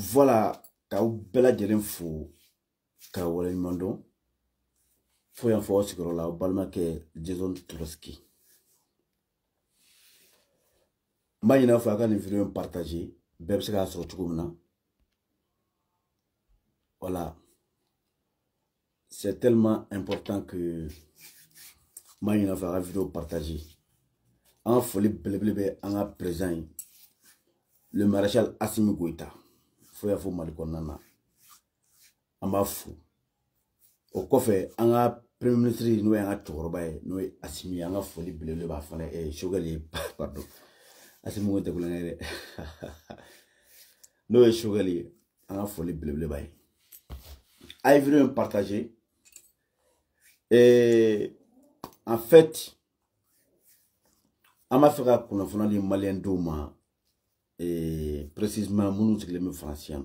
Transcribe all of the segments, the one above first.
Voilà, quand bella jelen fou, quand wala mando, faut y fois sur la balma que Jason Trotsky. Maïna fa quand les vidéos partagées, bebsega sur tukumna. Voilà, c'est tellement important que Maïna fa la vidéo partagée. En folie blébé en présent, le maréchal Assimi Goïta. Faut y fois malikonana. En bas fou. Au coffre, en premier ministre, nous avons trouvé, nous avons Assimi, en folie blébé, et Chogali, pardon. Assimi Goïta, nous avons Chogali, en folie blébé. A vidéo partagé. Et en fait, on m'a fait qu'on a les Maliens d'Oma et précisément mon les mêmes Français.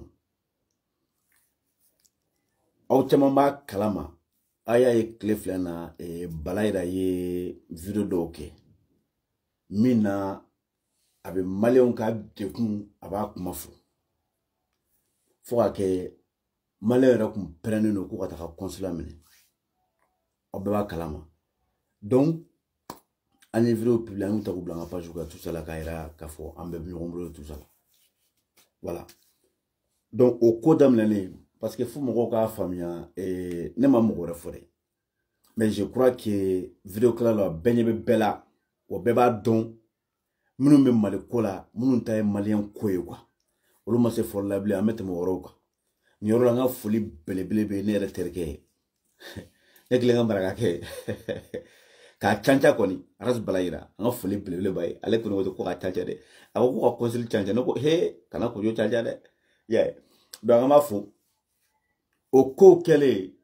Autrement, Kalama, Aya et Cleflana et Balaïda et vidéo d'Oké. Mina avec Maliens qui ont avec Mafou. Faut que Maliens prennent nos coups à ta consulat. Obeba Kalama. Donc, en vidéo publié, on t'a oublié pas jouer tout ça la caïra, kafo, en bébé nombreux tout ça. Voilà. Donc, au code d'amener, parce que faut me regarder famille et ne m'a pas reféré. Mais je crois que vidéo que la benye bella ou beba don, nous même mal cola, nous taille malien quoi. Ou l'on se for labli à mettre mon roca. N'y aura pas folie belé ne reterke. Neklenga baraka ka chanja koni ras balaira nga fuli blele bay ale ko no ko ka chanja de ako ko konsil chanja no ko he kana ko yo chanja de ye do nga mafu o ko kele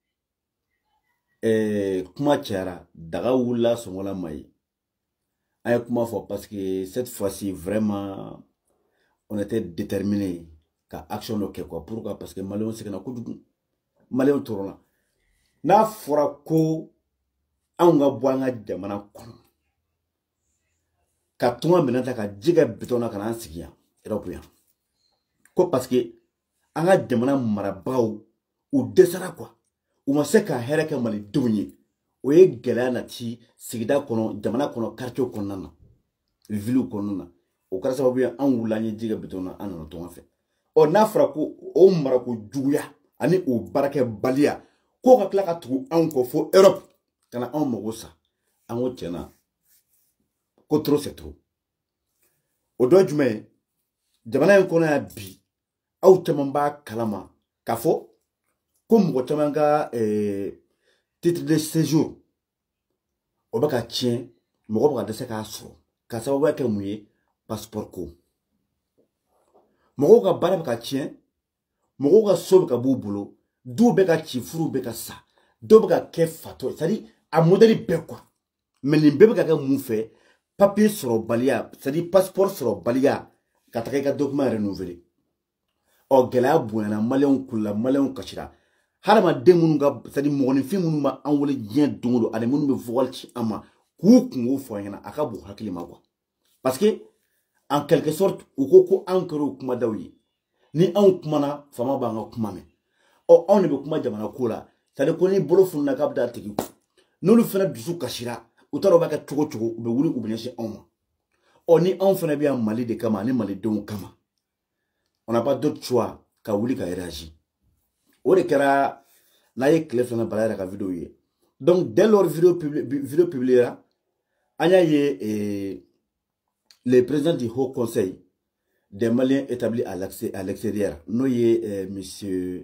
kuma chara daga wula songola mai ay kuma fo parce que cette fois-ci vraiment on était déterminé ka action no ke quoi pourquoi parce que malon c'est kana ko dugu malon torona n'a fora ko anga boanga jamana kono ka tunga minata ka jiga bitona kana ansigia européen ko parce que anga jamana marabao ou desara quoi ou ma se ka hereka mali dunyi o ye gela na ti sigida kono jamana kono quartier kono na ville kono na o kara sababu an wulanye jiga bitona anano tonga fe o n'a fora ko o marako juguya ani o barake balia ko ka tila ka tugu an ko fo Europe kana an mago sa an ko tiɲɛna ko trop c'est trop o dɔ jumɛn jamana in kɔnɔ ya bi aw caman b'a kalama k'a fɔ ko mɔgɔ caman ka titre de séjour o bɛ ka tiɲɛ mɔgɔ bɛ ka dɛsɛ k'a sɔrɔ k'a sababuya kɛ mun ye passeport ko mɔgɔw ka baara bɛ ka tiɲɛ mɔgɔw ka so bɛ ka b'u bolo du bɛ ka ci furu bɛ ka sa dɔw bɛ ka kɛ fatɔ c'est-à-dire a modèle bɛɛ quoi mais nin bɛɛ bɛ ka kɛ mun fɛ papier sɔrɔ baliya c'est-à-dire passeport sɔrɔ baliya ka taga i ka document renouveler ɔ gɛlɛya bonyana maliyɛnw kulila maliyɛnw kasira hadamaden minnu ka c'est-à-dire mɔgɔninfin minnu bɛ an wele diɲɛ don o don ani minnu bɛ voile ci an ma k'u kungo fɔ an ɲɛna a ka bon hakili ma quoi parce que en quelque sorte u ko an kɛra o kumadaw ye ni anw kumana fama b'an ka kuma mɛn ɔ anw de bɛ kuma jamana ko la c'est-à-dire ko ni bolo fununa k'a bɛ taa tigi n'olu fana dusu kasira u t'a dɔn u b'a kɛ cogo cogo u bɛ wuli u bɛ ɲɛsin anw ma ɔ ni anw fana bɛ yan Mali de kama ani malidenw kama on n'a pas d'autre choix ka wuli ka réagir o de kɛra n'a ye tile fana bala yɛrɛ ka vidéo ye donc dès lors vidéo publiera an y'a ye le président du Haut Conseil des Maliens établis à l'extérieur n'o ye monsieur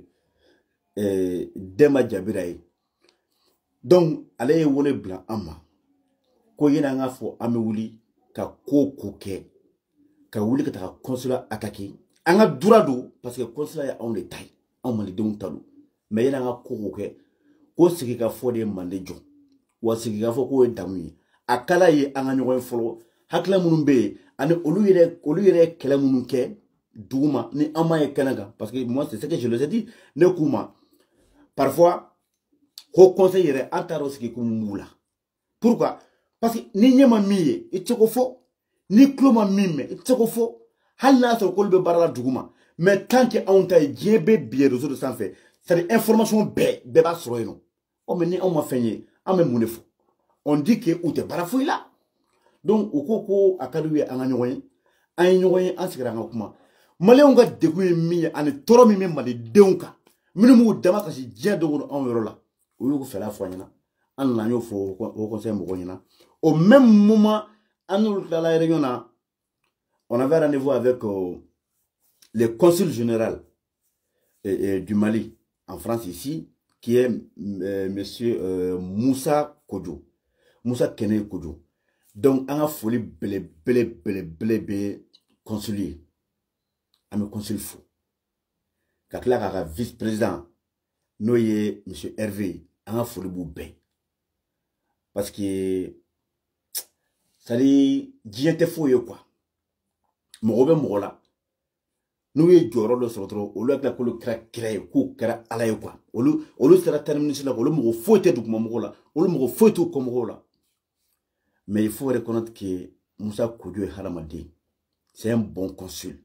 Dema Jabira ye donc ale ye wele bila an ma ko yena an ka fɔ an bɛ wuli ka ko kɛ ka wuli ka taga consulat attaquer an ka droit don parce que consulat ye anw de ta ye anw malidenw ta don mais yena an ka ko kɛ ko sigi ka fɔ de ye mande jɔ wa sigi ka fɔ k'o ye damu ye a kala ye an ka ɲɔgɔn ye fɔlɔ hakilila minnu bɛ yen ani olu yɛrɛ kɛlɛ minnu kɛ duguma ni an m'a ye kɛnɛ kan parce que moi c'est ce que je le ai dit ne k'u ma parfois Haut Conseil yɛrɛ an t'a dɔn sigi ko mun b'u la pourquoi parce que ni ɲɛ ma min ye i tɛ se k'o fɔ ni tulo ma min mɛn i tɛ se k'o fɔ hali n'a sɔrɔ k'olu bɛ baara la duguma Mais tant qu'on t'a bien bien réseau de santé, c'est information bébé sur nous. On me dit on m'a fait on me mounefou. On dit que ou t'es parafouille là. Donc au coco à Kadoui à Nagnoyen, à Nagnoyen en se grand comment. Malé on va découvrir mi en toro mi malé déonka. Minimum dama kasi dia de on là. Ou vous fait la foi yana. En l'agneau faut au conseil mouronna. Au même moment, à nous dans la réunion on avait rendez-vous avec le consul général du Mali en France ici, qui est monsieur Moussa Kodjo. Moussa Kene Kodjo. Donc, on a folie belé consulier. On me consul fou. Quand il y a un vice-président, nous y monsieur Hervé, on a folie boubé. Parce que, ça dit, j'y étais fou quoi. Mon là. Nous y joro le sotro au lieu que la colo crée coup kera ala quoi au lieu sera terminé sur la colo mo faut être du mo là au lieu mo faut tout comme là mais il faut reconnaître que Moussa Kodjo Haramadi c'est un bon consul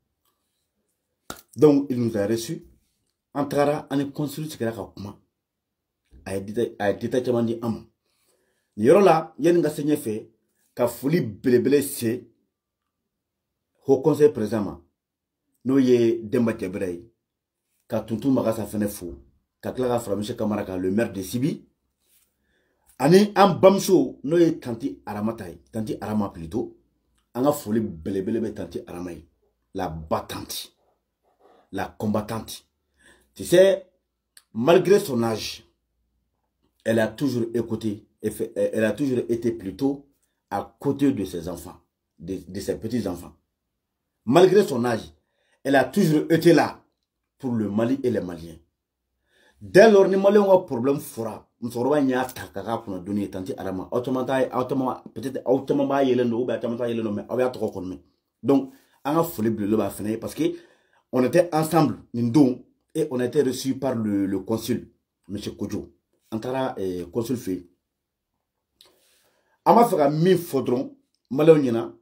donc il nous a reçu entrara en consul c'est là comment a été chamandi am ni yoro là yen nga signé fait ka fouli belebele c'est au conseil présentement nous y Demba Kebrey, quand Tuntu Magasa fait fou, quand Clara Framiche Kamaraka, le maire de Sibi, Ani en Bamso, nous y Tanti Aramatay, Tanti Arama plutôt, on a folie belebele Tanti Aramay, la battante, la combattante. Tu sais, malgré son âge, elle a toujours écouté, elle a toujours été plutôt à côté de ses enfants, de ses petits-enfants. Malgré son âge, elle a toujours été là pour le Mali et les Maliens. Dès lors, les Maliens ont un problème fort. Nous avons un attaque pour nous donner tanti arama. Automatiquement, peut-être automatiquement, il y a le nom, mais on va trop connaître. Donc, on a foulé bleu parce que on était ensemble, et on a été reçus par le consul, M. Kodjo. Antara consul fait. On m'a fait un mille faudron, Maliens,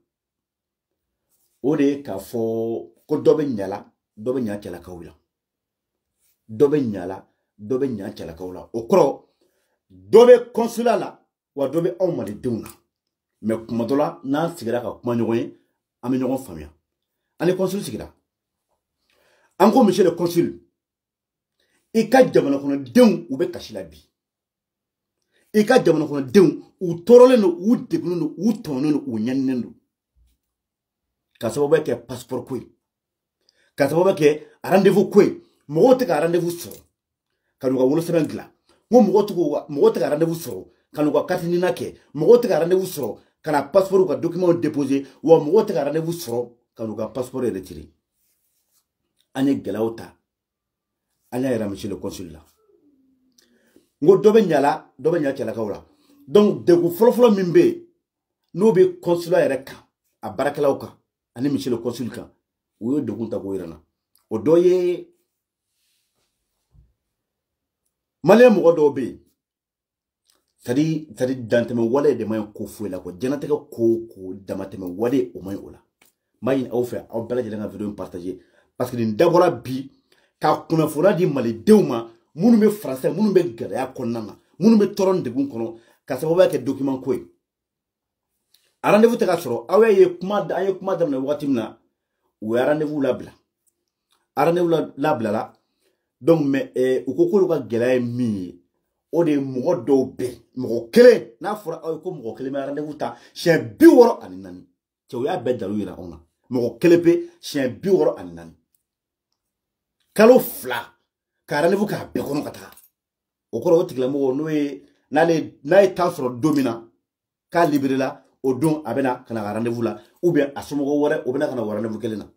Ode ka fo ko dobe nyala chala kawla dobe nyala chala kawla okro dobe consulat la wa dobe awmali deuna mais kuma dola na sigara ka kuma nyogon am nyogon famia ane consul sigara anko monsieur le consul e ka jamana kono deun u be kashila bi e ka jamana kono deun u torole no u degnu no u tono no u nyanendo Kasabobe ke passeport kwe. Kasabobe ke rendez-vous kwe. Mogote ka rendez-vous soro. Kanuka wolo sebengla. Mogote ka rendez-vous soro. Kanuka katinina ke. Mogote ka rendez-vous soro. Kana passeport ka document déposé. Ou mogote ka rendez-vous soro. Kanuka passeport retiré. Anye gelaota. Anya era monsieur le consul là. Ngo dobe nyala chala kaula. Donc de folo mimbe. No be consulat ereka. A barakalauka. Ani monsieur le consul kan ou de gunta ko irana o doye malem mo do be sadi danteme wala de may ko fuela ko janate ko damateme wale o may ola may aw fa aw bala janga vidéo partager parce que din dabora bi ka kuna fura di mali dewma munu be français munu be gaya konnana munu be toron de gun kono ka sababa ke document ko rendez-vous te ka soro awe ye kuma damna wakati mina ou rendez-vous labla la donc mais ukoko ka gela mi o de mo do be mo kele na fura aw ko mo kele me rendez-vous ta chien biworo ani nani te o ya be dalu ira ona mo kele pe chien biworo ani nani kalo fla ka rendez-vous ka be kono kata o ko ro tikla mo no e na e temps soro domina ka libéré la au don abena kana rendez-vous là ou bien à somo wore obena kana rendez-vous kelena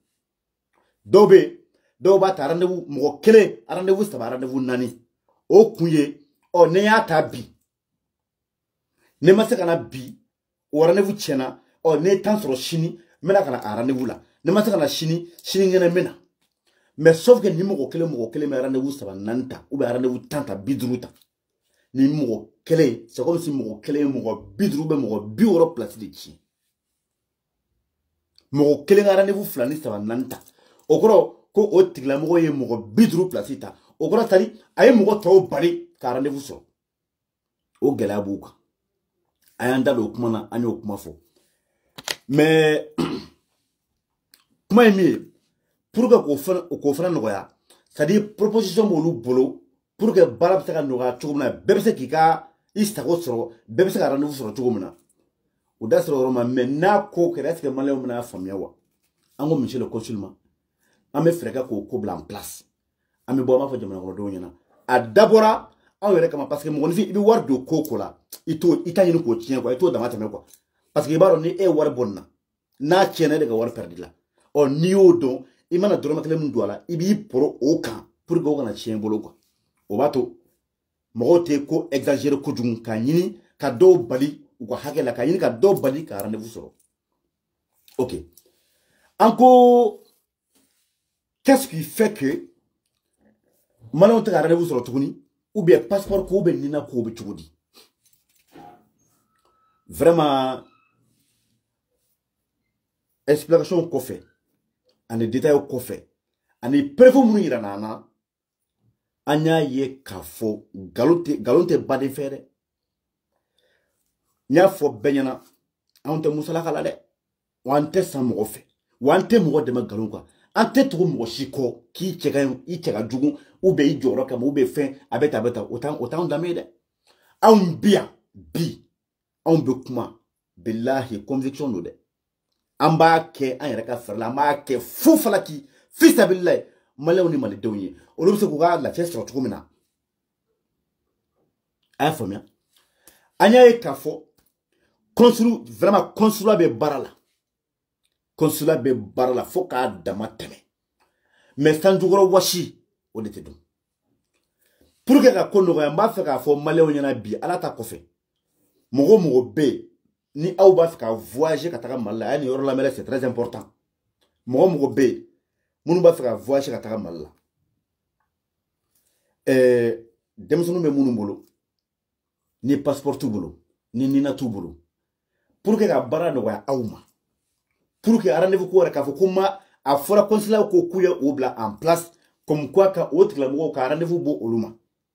doba ta rendez-vous mo kele rendez-vous ça rendez-vous nani o kuye o ne ya ta bi ne ma se kana bi o rendez-vous chena o ne temps sur chini mena kana rendez-vous là ne ma se kana chini ngene mena mais sauf que ni mo kele me rendez-vous ça nanta ou bien rendez-vous tanta bidruta ni mo kele c'est comme si mo kele mo bidru be mo biworo place de chi mo kele rendez-vous flani ça nanta okoro ko o tigilamɔgɔ ye mɔgɔ 50 place ta o kɔrɔ tali a ye mɔgɔ tɔw bali ka rendez-vous sɔrɔ o gɛlɛya b'u kan a y'an da don o kuma na an y'o kuma fɔ mais kuma ye min ye pour que k'o fana nɔgɔya c'est à dire proposition b'olu bolo pour que baara bɛ se ka nɔgɔya cogo min na bɛɛ bɛ se k'i ka i sago sɔrɔ bɛɛ bɛ se ka rendez-vous sɔrɔ cogo min na o da sɔrɔ yɔrɔ ma mais n'a ko kɛra est ce que maliyɛnw bɛna faamuya wa an ko monsieur le consul ma an bɛ fɛɛrɛ kɛ k'o ko bila en place an bɛ bɔ an b'a fɔ jamana kɔnɔdenw ɲɛna a dabɔra anw yɛrɛ kama parce que mɔgɔninfin i bɛ wari don ko ko la i t'a ɲini k'o tiɲɛ quoi i t'o dama tɛmɛ quoi parce que i b'a dɔn ni e ye wari bɔ nin na n'a tiɲɛna e de ka wari perdre la ɔ n'i y'o dɔn i mana dɔrɔmɛ kelen min don a la i b'i poro o kan pour que o kana tiɲɛ i bolo quoi o b'a to mɔgɔw tɛ ko exagérer kojugu k'a ɲini ka dɔw bali u ka hakɛ la k'a ɲini ka dɔw bali ka rendez-vous sɔrɔ ok an ko qu'est-ce qui fait que maliyɛnw tɛ ka rendez-vous sɔrɔ tuguni ou bien passeport ko bɛ nina ko bɛ cogo di vraiment explication kɔfɛ ani détail kɔfɛ ani preuve minnu yira n'an na an y'a ye k'a fɔ nkalon tɛ baden fɛ dɛ n y'a fɔ bɛɛ ɲɛna anw tɛ musalaka la dɛ wa an tɛ san mɔgɔ fɛ wa an tɛ mɔgɔ dɛmɛ nkalon kan an tɛ tugu mɔgɔ si kɔ k'i cɛ ka jugu ou bien i jɔyɔrɔ kama ou bien fɛn a bɛ ta o t'anw danbe ye dɛ anw bi yan bi anw bɛ kuma bilahi conviction don dɛ an b'a kɛ an yɛrɛ ka fɛɛrɛ la an b'a kɛ fu falaki fisabililayi maliyɛnw ni malidenw ye olu bɛ se k'u ka lafiya sɔrɔ cogo min na a y'a faamuya an y'a ye k'a fɔ vraiment consulat bɛ baara la consulat bɛ baara la fo k'a dama tɛmɛ mais sanjukɔrɔ wɔsi o de tɛ dun pour que ka ko nɔgɔya n b'a fɛ k'a fɔ maliyɛnw ɲɛna bi ala ta kɔfɛ mɔgɔ mɔgɔ bɛ yen ni aw b'a fɛ ka voyager ka taga Mali la a ye nin yɔrɔ lamɛn c'est très important mɔgɔ mɔgɔ bɛ yen minnu b'a fɛ ka voyager ka taga Mali la denmisɛnninw bɛ minnu bolo ni passeport t'u bolo ni nina t'u bolo pour que ka baara nɔgɔya aw ma pour que rendez-vous ko yɛrɛ k'a fɔ ko a fɔra consulat ko k'u ye o bila en place comme quoi ka o tigilamɔgɔw ka rendez-vous bɔ olu ma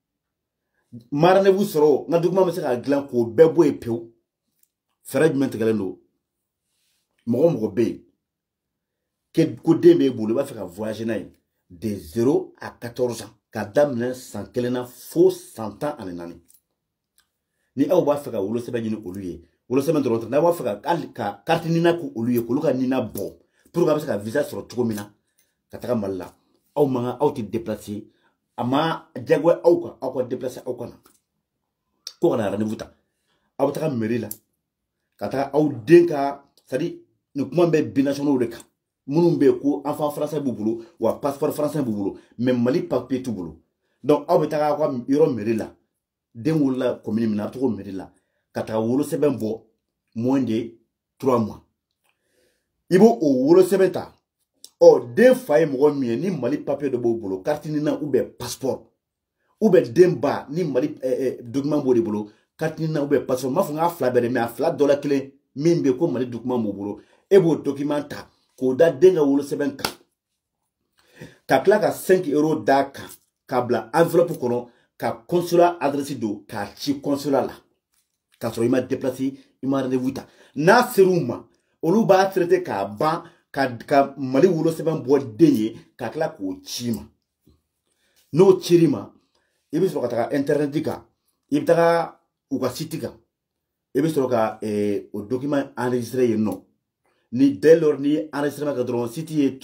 ma rendez-vous sɔrɔ n ka document bɛ se ka dilan k'o bɛɛ bɔ yen pewu fɛɛrɛ jumɛn tigɛlen don mɔgɔ mɔgɔ bɛ yen ko den b'e bolo i b'a fɛ ka voyager n'a ye de 0 à 14 ans ka daminɛ san 1 na fo san 14 ni aw b'a fɛ ka wolosɛbɛn ɲini olu ye wolosɛbɛn dɔrɔn tɛ n'a b'a fɛ ka carte nina k'olu ye k'olu ka nina bɔ pour que a bɛ se ka visa sɔrɔ cogo min na ka taga Mali la aw man kan aw tɛ déplacer a ma diyagoya aw kan aw ka déplacer aw ka na ko ka na rendez-vous ta aw bɛ taga mairie la ka taga aw den ka c'est à dire nin kuma bɛ binationaux de kan minnu bɛ yen ko enfant français b'u bolo wa passeport français b'u bolo mais Mali papier t'u bolo donc aw bɛ taga aw ka yɔrɔ mairie la den wolola commune min na a bɛ taga o mairie la ka taga wolosɛbɛn bɔ moins de 3 mois i b'o wolosɛbɛn ta ɔ den fa ye mɔgɔ min ye ni Mali papier dɔ b'o bolo carte nina ou bien passeport ou bien den ba ni Mali document b'o de bolo carte nina ou bien passeport m'a fɔ n k'a fila bɛɛ dɛ mais a fila dɔ la kelen min bɛ yen ko Mali document b'o bolo e b'o document ta k'o da den ka wolosɛbɛn kan ka tila ka 5 € d'a kan k'a bila enveloppe kɔnɔ ka consulat adresse don k'a ci consulat la k'a sɔrɔ i ma déplacer i ma rendez-vous ta n'a ser'u ma olu b'a traité k'a ban ka Mali wolosɛbɛn bɔ den ye ka tila k'o ci ma n'o cir'i ma i bɛ sɔrɔ ka taga internet kan i bɛ taga u ka site kan i bɛ sɔrɔ ka o document enregistré yen nɔ ni dès lors ni enregistrement kɛ dɔrɔn site ye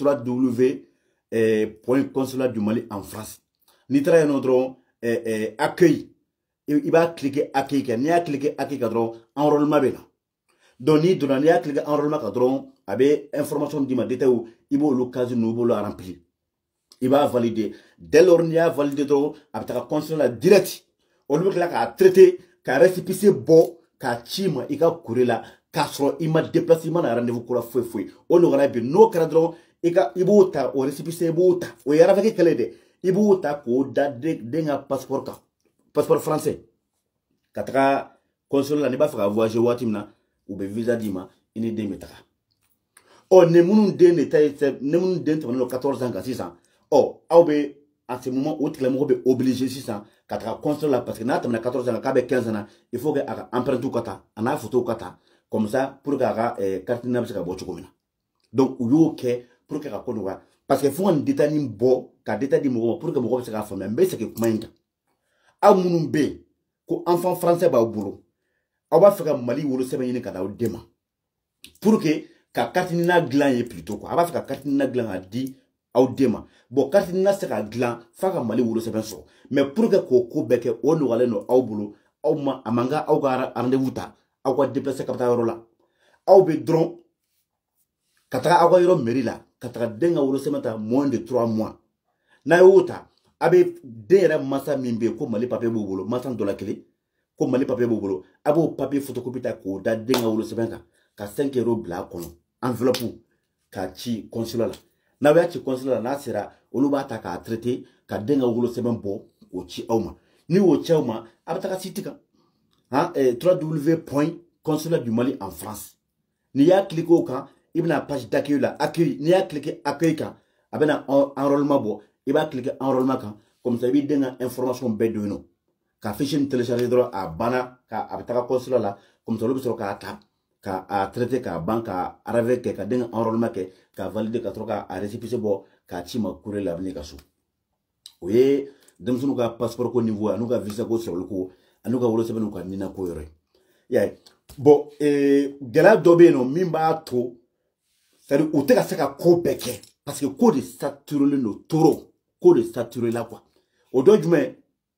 www.consulat du Mali en France n'i taara yen nɔ dɔrɔn accueil i b'a cliquer accueil kɛ n'i y'a cliquer accueil kan dɔrɔn enrôlement bɛ na donc n'i donna n'i y'a cliquer enrôlement kan dɔrɔn a bɛ information d'i ma détail i b'olu case ninnu i b'olu remplir i b'a valider dès lors n'i y'a valider dɔrɔn a bɛ taga consulat la direct olu bɛ tila k'a traiter ka récépissé bɔ k'a ci ma i ka courrier la k'a sɔrɔ i ma déplacer i ma na rendez-vous ko la foyi foyi o ɲɔgɔnna bɛ n'o kɛra dɔrɔn i b'o ta o récépissé i b'o ta o ye arafɛki kɛlɛ dɛ i b'o ta k'o da den ka passeport kan passeport français ka taga consulat la n'i b'a fɛ ka voyager waati min na u bɛ visa d'i ma i ni den bɛ taga ɔ ni minnu den de ta ye ni minnu den tɛmɛnen don 14 ans kan sisan oh aw be en ce moment au tilamɔgɔ bɛ obligé sisan ka taga consul la parce que n'a tɛmɛna 14 ans k'a bɛ 15 ans il faut que a ka empreinte ka ta a n'a photo ka ta comme ça pour que a ka carte n'a bɛ se ka bɔ cogo min na donc u y'o kɛ pour que ka ko nɔgɔya parce que fo ka nin détail nin bɔ ka détail di mɔgɔ ma pour que mɔgɔ bɛ se k'a faamuya n bɛ segin kuma in kan aw minnu bɛ yen ko enfant français b'aw bolo aw b'a fɛ ka Mali wolosɛbɛn ɲini ka d'aw den ma pour que ka carte n'a dilan ye plutôt quoi a b'a fɛ ka carte n'a dilan ka di aw den ma bon carte n'a se ka dilan f'a ka Mali wolosɛbɛn sɔrɔ mais pour que k'o ko bɛɛ kɛ o nɔgɔyalen don aw bolo aw ma a man kan aw ka rendez-vous ta aw ka déplacer ka taa yɔrɔ la aw bɛ dɔrɔn ka taga aw ka yɔrɔ mairie la ka taga den ka wolosɛbɛn ta moins de 3 mois n'a y'o ta a bɛ den yɛrɛ mansa min bɛ yen ko Mali papier b'o bolo mansa dɔ la kelen ko Mali papier b'o bolo a b'o papier photocopie ta k'o da den ka wolosɛbɛn kan ka 5 € bila a kɔnɔ enveloppe k'a ci consulat la n'aw y'a ci consulat la n'a sera olu b'a ta k'a traiter ka den ka wolosɛbɛn bɔ k'o ci aw ma ni y'o ci aw ma a bɛ taga site kan www.consulat du Mali en France n'i y'a cliquer o kan i bɛna page d'accueil la accueil n'i y'a cliquer accueil kan a bɛna enrôlement bɔ i b'a cliquer enrôlement kan comme ça i b'i den ka information bɛɛ don yen nɔ ka fichier nin télécharger dɔrɔn a banna ka a bɛ taga consulat la comme ça olu bɛ sɔrɔ k'a ta k'a traiter k'a ban ka arrêté kɛ ka den ka enrôlement kɛ k'a valider ka sɔrɔ k'a récépissé bɔ k'a ci ma courrier la a bɛ n'i ka so o ye denmisɛnninw ka passeport ko niveau a n'u ka visa ko sɛbɛnni ko a n'u ka wolosɛbɛn n'u ka nina ko yɔrɔ ye i y'a ye bon gɛlɛya dɔ bɛ yen nɔ min b'a to c'est-à-dire u tɛ ka se ka ko bɛɛ kɛ parce que ko de saturelen don trop ko de saturé la quoi o dɔ jumɛn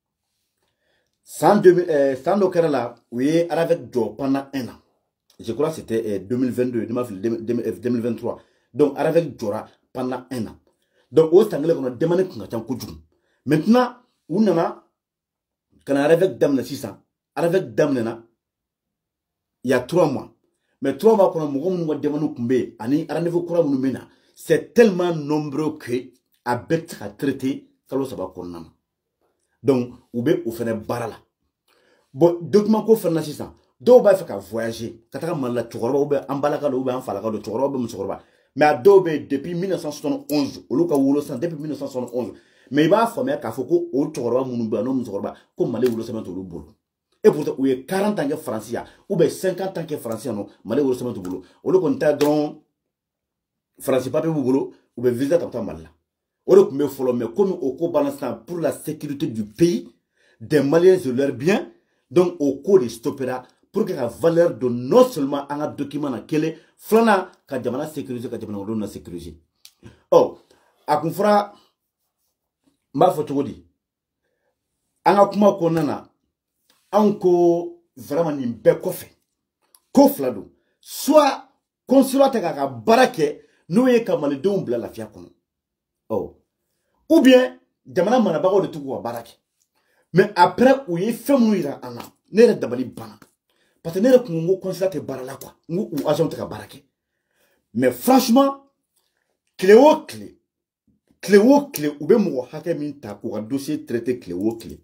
san dɔ kɛra la u ye ARAVEC jɔ pendant 1 an je crois que c'était 2022 2023 donc ARAVEC jɔra pendant 1 an donc o san kelen kɔnɔ demande kun ka ca kojugu maintenant u nana ka na ARAVEC daminɛ sisan ARAVEC daminɛna il y a 3 mois mais 3 mois kɔnɔ mɔgɔ minnu ka demande kun bɛ yen ani rendez-vous kura minnu bɛ na c'est tellement nombreux que a bɛɛ tɛ se ka traiter kalo 3 kɔnɔna na donc u bɛ o fɛnɛ baara la bon document ko fɛnɛ na sisan dɔw b'a fɛ ka voyager ka taga Mali la cɛkɔrɔba ou bien an balaka don ou bien an falaka don cɛkɔrɔba bɛ musokɔrɔba mais a dɔw bɛ yen depuis 1971 olu ka wolosan depuis 1971 mais i b'a faamuya k'a fɔ ko o cɛkɔrɔba minnu bɛ yen n'o musokɔrɔba ko Mali wolosɛbɛn t'olu bolo et pourtant u ye 40 ans kɛ France yan ou bien 50 ans kɛ France yan nɔ Mali wolosɛbɛn t'u bolo olu kɔni ta dɔrɔn France papier b'u bolo u bɛ visa ta ka taa Mali la o de tun bɛ fɔlɔ mais comme o ko banna sisan pour la sécurité du pays des Maliens et leurs biens donc au ko de stoppera pour que la valeur de non seulement un document na kele flana ka jamana sécuriser ka jamana wolo na sécuriser oh a kun fara m'a fɔ cogo di an ka kuma kɔnɔna na an ko vraiment nin bɛɛ kɔfɛ ko fila don soit consulat tɛ k'a ka baara kɛ n'o ye ka malidenw bila lafiya kɔnɔ oh ou bien jamana marabagaw de t'u ka baara kɛ mais après u ye fɛn minnu yira an na ne yɛrɛ dabali banna parce que ne yɛrɛ kun ko consulat tɛ baara la quoi n ko u agent tɛ ka baara kɛ mais franchement tile o tile u bɛ mɔgɔ hakɛ min ta k'u ka dossier traité tile o tile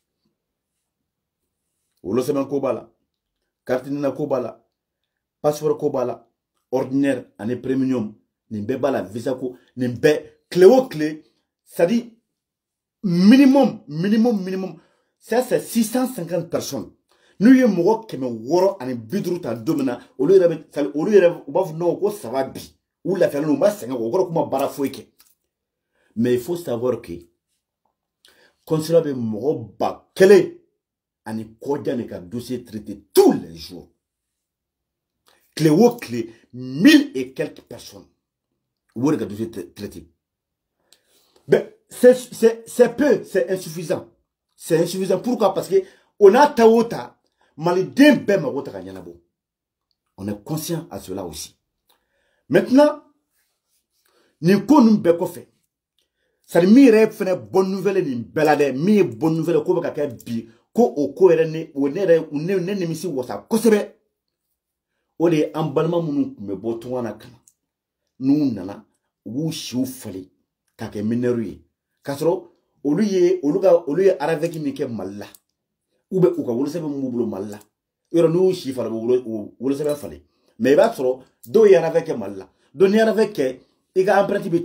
wolosɛbɛn ko b'a la carte d'identité ko b'a la passeport ko b'a la ordinaire ani premium nin bɛɛ b'a la visa ko nin bɛɛ tile o tile c'est à dire minimum ça c'est 650 personnes n'u ye mɔgɔ 600 ani 50 ta don min na olu yɛrɛ u b'a fɔ non ko ça va bi u lafiyalen don u ma sɛgɛn o kɔrɔ kuma baara foyi kɛ mais il faut savoir que consulat bɛ mɔgɔ 1000 ani kɔjan de ka dossier traité tous les jours tile o tile 1000 et quelques personnes u b'o de ka dossier traité mais c'est peu c'est insuffisant pourquoi parce que on a ta maliden bɛɛ mago ta ka ɲɛnabɔ on est conscient à cela aussi maintenant nin ko ninnu bɛɛ kɔfɛ c'est min yɛrɛ fɛnɛ bonne nouvelle nin bɛɛ la dɛ min ye bonne nouvelle ko bɛ ka kɛ bi ko o ko yɛrɛ ne nimisi wasa kosɛbɛ o de ye an balima minnu tun bɛ bɔ tunga na ka na n'u nana u b'u siw falen k'a kɛ minɛru ye k'a sɔrɔ olu ye ARAVEC min kɛ Mali la ou bien u ka wolosɛbɛn min b'u bolo Mali la yɔrɔ n'u y'u si falen u wolosɛbɛn falen mais i b'a sɔrɔ dɔw ye ARAVEC kɛ Mali la donc ni ARAVEC kɛ i ka empreinte bɛ ta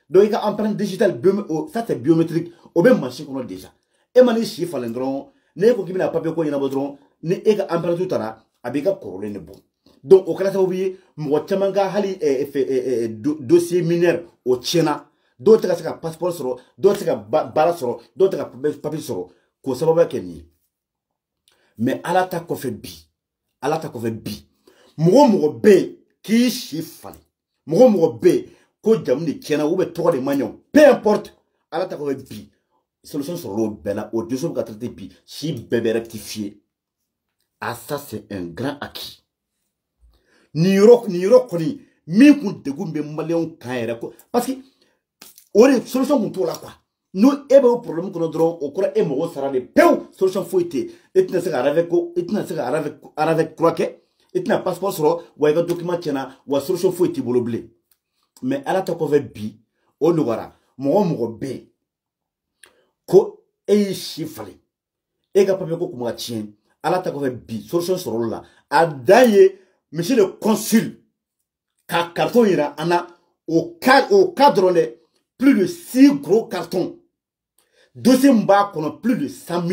Donc il y a empreinte digitale, ça c'est biométrique, au même machine qu'on a déjà. Et maintenant, les chiffres, ne ko kibina papier ko ina bodron ne e ga empreinte tara abiga korole ne bon. Donc au kala oublié mo chamanga hali dossier mineur au Tchena, d'autres ka passeport soro, d'autres ka bala soro, d'autres ka papier soro ko sababa kenni. Mais ala ta ko fe bi. Ala ta ko fe bi. Mo be ki chiffre. Mo be ko jamni Tchena ou be to de magnon. Peu importe ala ta ko fe bi. Solution sur l'eau bella au 280 pi si bébé rectifié. Ah ça c'est un grand acquis. Ni yoro koni mi kun de gumbe maléon kaire ko parce que ore solution kun to la quoi. Nous ebe au problème qu'on dron au kora e mo sara de peu solution foité et na sega avec ko et na sega avec quoi que et na passeport sur wa ga document tiena wa solution foité bolo blé. Mais ala ta ko ve bi o lugara mo be ko e chiffre e ga papier ko kuma tien ala ta ko fe bi solution sur la a daye monsieur le consul ka carton ira ana au cadre de plus de 6 gros cartons dossier mba kono plus de 100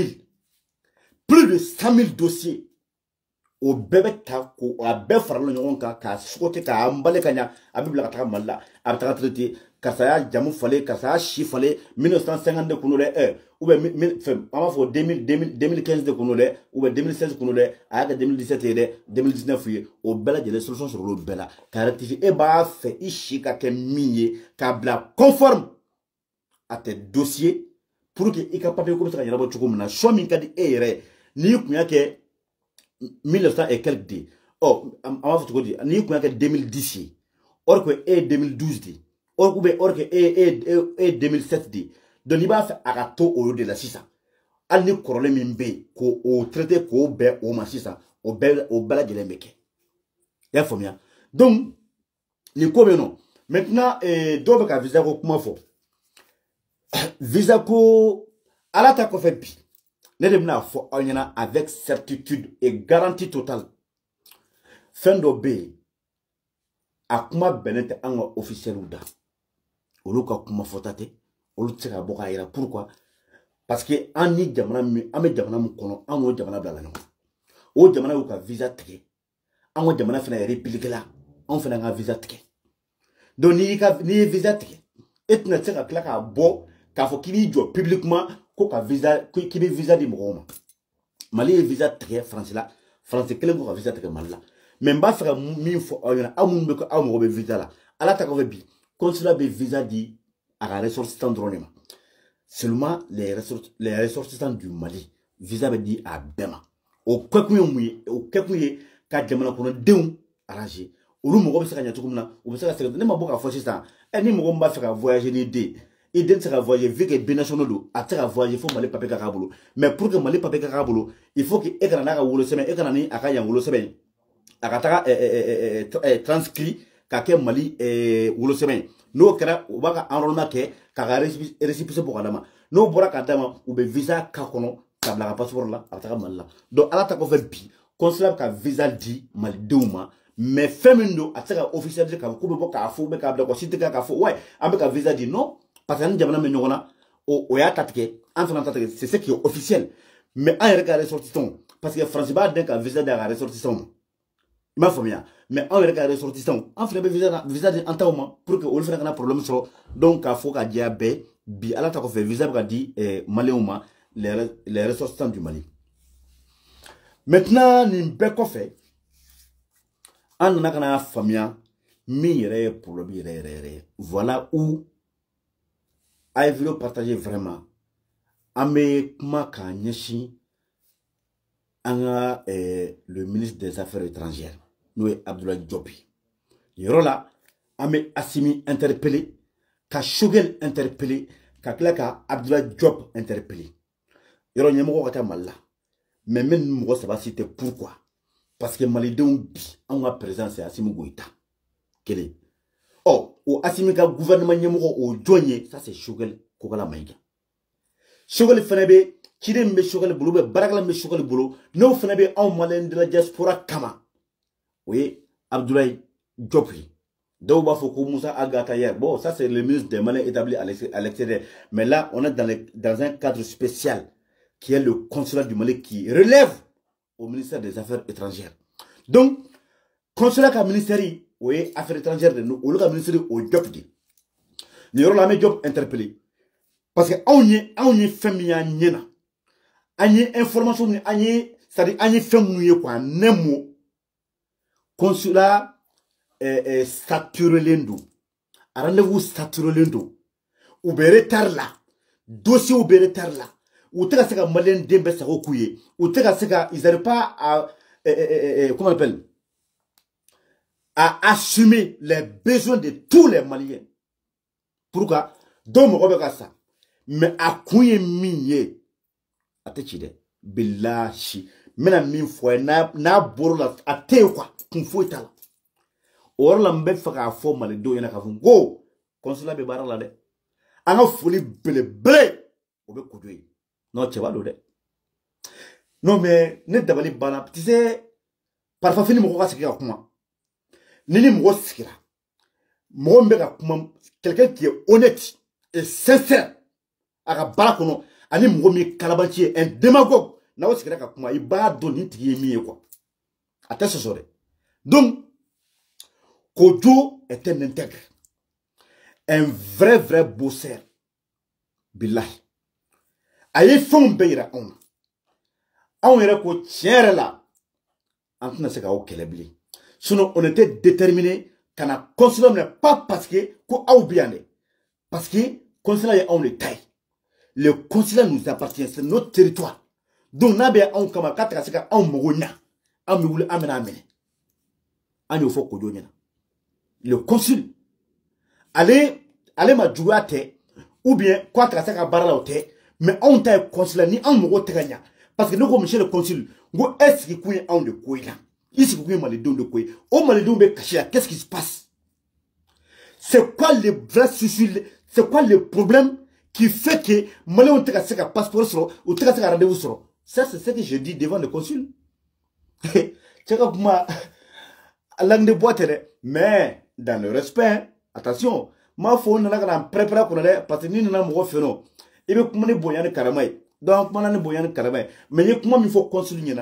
000 dossiers au bébé ta ko a be faralo nyon ka sokote ka ambale kanya abibla ka ta malla abta traité kasaya jamu fallait kasaya chi fallait 1952 kunole ou bien on va faire 2015 de kunole ou bien 2016 kunole avec 2017 et 2019 au bela de solutions sur le bela car rectifier et ba fait ici ka ke miye ka bla conforme à tes dossiers pour que il capable comme ça yaba chuko na show min kadi ere ni kunya ke 1900 et quelques dit oh on va faire dire ni kunya ke 2010 or que et 2012 dit or que et 2007 dit donc il va faire arato au de la sisa al ni korole mimbe ko o traité ko be o ma sisa o bela de l'embeke ya fomia donc ni ko non maintenant dobe ka visa ko kuma fo visa ko ala ta ko fait bi ne dem na fo onyana avec certitude et garantie totale fin do be akuma benete anga officiel ou da oluka kuma fotate olu tsaka boka ira pourquoi parce que ani jamana mi ame jamana mu kono anu jamana bla la o jamana u ka visa tike anu jamana fena république la on fena nga visa tike donc ni visa tike etna tsaka klaka bo ka fo kini jo publiquement ko ka visa kini visa di mo mali visa tike france la france kelen ko ka visa tike malla mais mba fera mi fo oyona amumbe ko amu be visa la ala ta ko be consulat be visa di à la ressortissant dronema seulement les ressortissants du Mali visa be di à Bema au kwekuye ka jamana kono deun arrangé olu mo be saka nyatu kumna o be saka saka ne maboka fo sisa ni mo mba fera voyager ni de et den saka voyager vu que binational do a saka voyager faut Mali papier ka bolo mais pour que Mali papier ka bolo il faut que e kana na ka wolo semaine e kana ni aka ya wolo semaine aka transcrit ka ke Mali wolo semaine no kera o baka enrôlement ke ka récépissé pour adama no bora ka dama ou be visa ka kono ka bla passeport la ataka malla donc ala ta ko fait bi consulat ka visa di mal deuma mais femendo ataka officiel ka ko be boka fo be ka bla ko site ka fo ouais ambe ka visa di non parce que jamana me nyona o ya tatike en faisant tatike c'est ce qui est officiel mais en regard ressortissant parce que France ba den ka visa da ressortissant il m'a fait bien mais on regarde ressortissant on fait visa en temps pour que on fasse un problème sur donc il faut qu'à diabé bi ala ta ko fait visa ka di maléuma les ressortissants du Mali maintenant ni be ko fait on na kana famia mi yere problème yere voilà où a voulu partager vraiment amé kuma ka nyeshi anga le ministre des Affaires étrangères nous Abdoulaye Diop yoro là ame Assimi interpellé ka Shogel interpellé ka klaka Abdoulaye Diop interpellé yoro nyemo ko ta malla mais même mo ça va citer pourquoi parce que malidon bi en présence Assimi Goïta kele oh o Assimi ka gouvernement nyemo o joigné ça c'est Shogel ko kala maïga Shogel fenebe kire mbe Shogel bulu be barakala mbe Shogel bulu no fenebe en malin de la diaspora kama oui Abdoulaye Diop Daouba Foko Moussa Agata hier. Bon, ça c'est le ministre des Maliens établi à l'extérieur. Mais là, on est dans un cadre spécial qui est le consulat du Mali qui relève au ministère des Affaires étrangères. Donc, consulat ka ministère oui Affaires étrangères de nous, au lieu ministère au job dit. Nous avons la job interpellé. Parce que on y fait mia nyena. Anye information ni anye, c'est-à-dire anye fait mouye quoi, nemo. Consulat saturé l'endo. Rendez-vous saturé l'endo. Ou bere tar là. Dossier ou bere tar là. Ou t'es qu'à malien dembe sa okouye. Ou t'es qu'à ils n'arrivent pas à comment on appelle, à assumer les besoins de tous les Maliens. Pourquoi? Donc on va ça. Mais à kouye miye. Atechide. Billahi. Mena min foi na borola ate quoi. Kun foi tala. Or la mbe faka fo Mali do yana ka fun go. Consulat be bara la de. Anga foli bele. Obe kudwe. Non, tu vas l'autre. Non, mais, net d'abali bana. Tu sais, parfois, fini mon roi, comment. Nini mon roi, c'est là. Mon mère, quelqu'un qui est honnête et sincère. À balakono, ani mon mi calabantier, un démagogue. Na o sikira ka kuma, il va donner tiye miye quoi. Attends ce soir. Donc, Kodjo est un intègre. Un vrai bosseur. Billahi. Aye fon beira on yera ko tiere la antuna se ka o kelebli. Sinon on était déterminé kana consulat ne pas parce que ko au biane parce que consulat est on le taille. Le consulat nous appartient, c'est notre territoire. Donc na be on kama katra se ka on mogona am mi wule amena amene ani fo ko jonyana. Le consul allez ma jouate ou bien quoi tracer ka barala ote. Mais on t'a consulat ni on mogo teganya. Parce que nous, comme monsieur le consul, nous est-ce qu'il y a un de quoi là? Ici, il y a un malédon de quoi? Au malédon, mais caché là, qu'est-ce qui se passe? C'est quoi le vrai souci? C'est quoi le problème qui fait que malé on t'a cassé un passeport sur ou t'a cassé un rendez-vous sur? Ça, c'est ce que je dis devant le consul. C'est comme moi, langue de boîte, mais dans le respect, attention, ma foi, on a préparé pour aller parce que nous n'avons pas fait non. Et bien, comment les boyans de Karamay? Donc, comment les boyans de Karamay? Mais comment il faut consuler?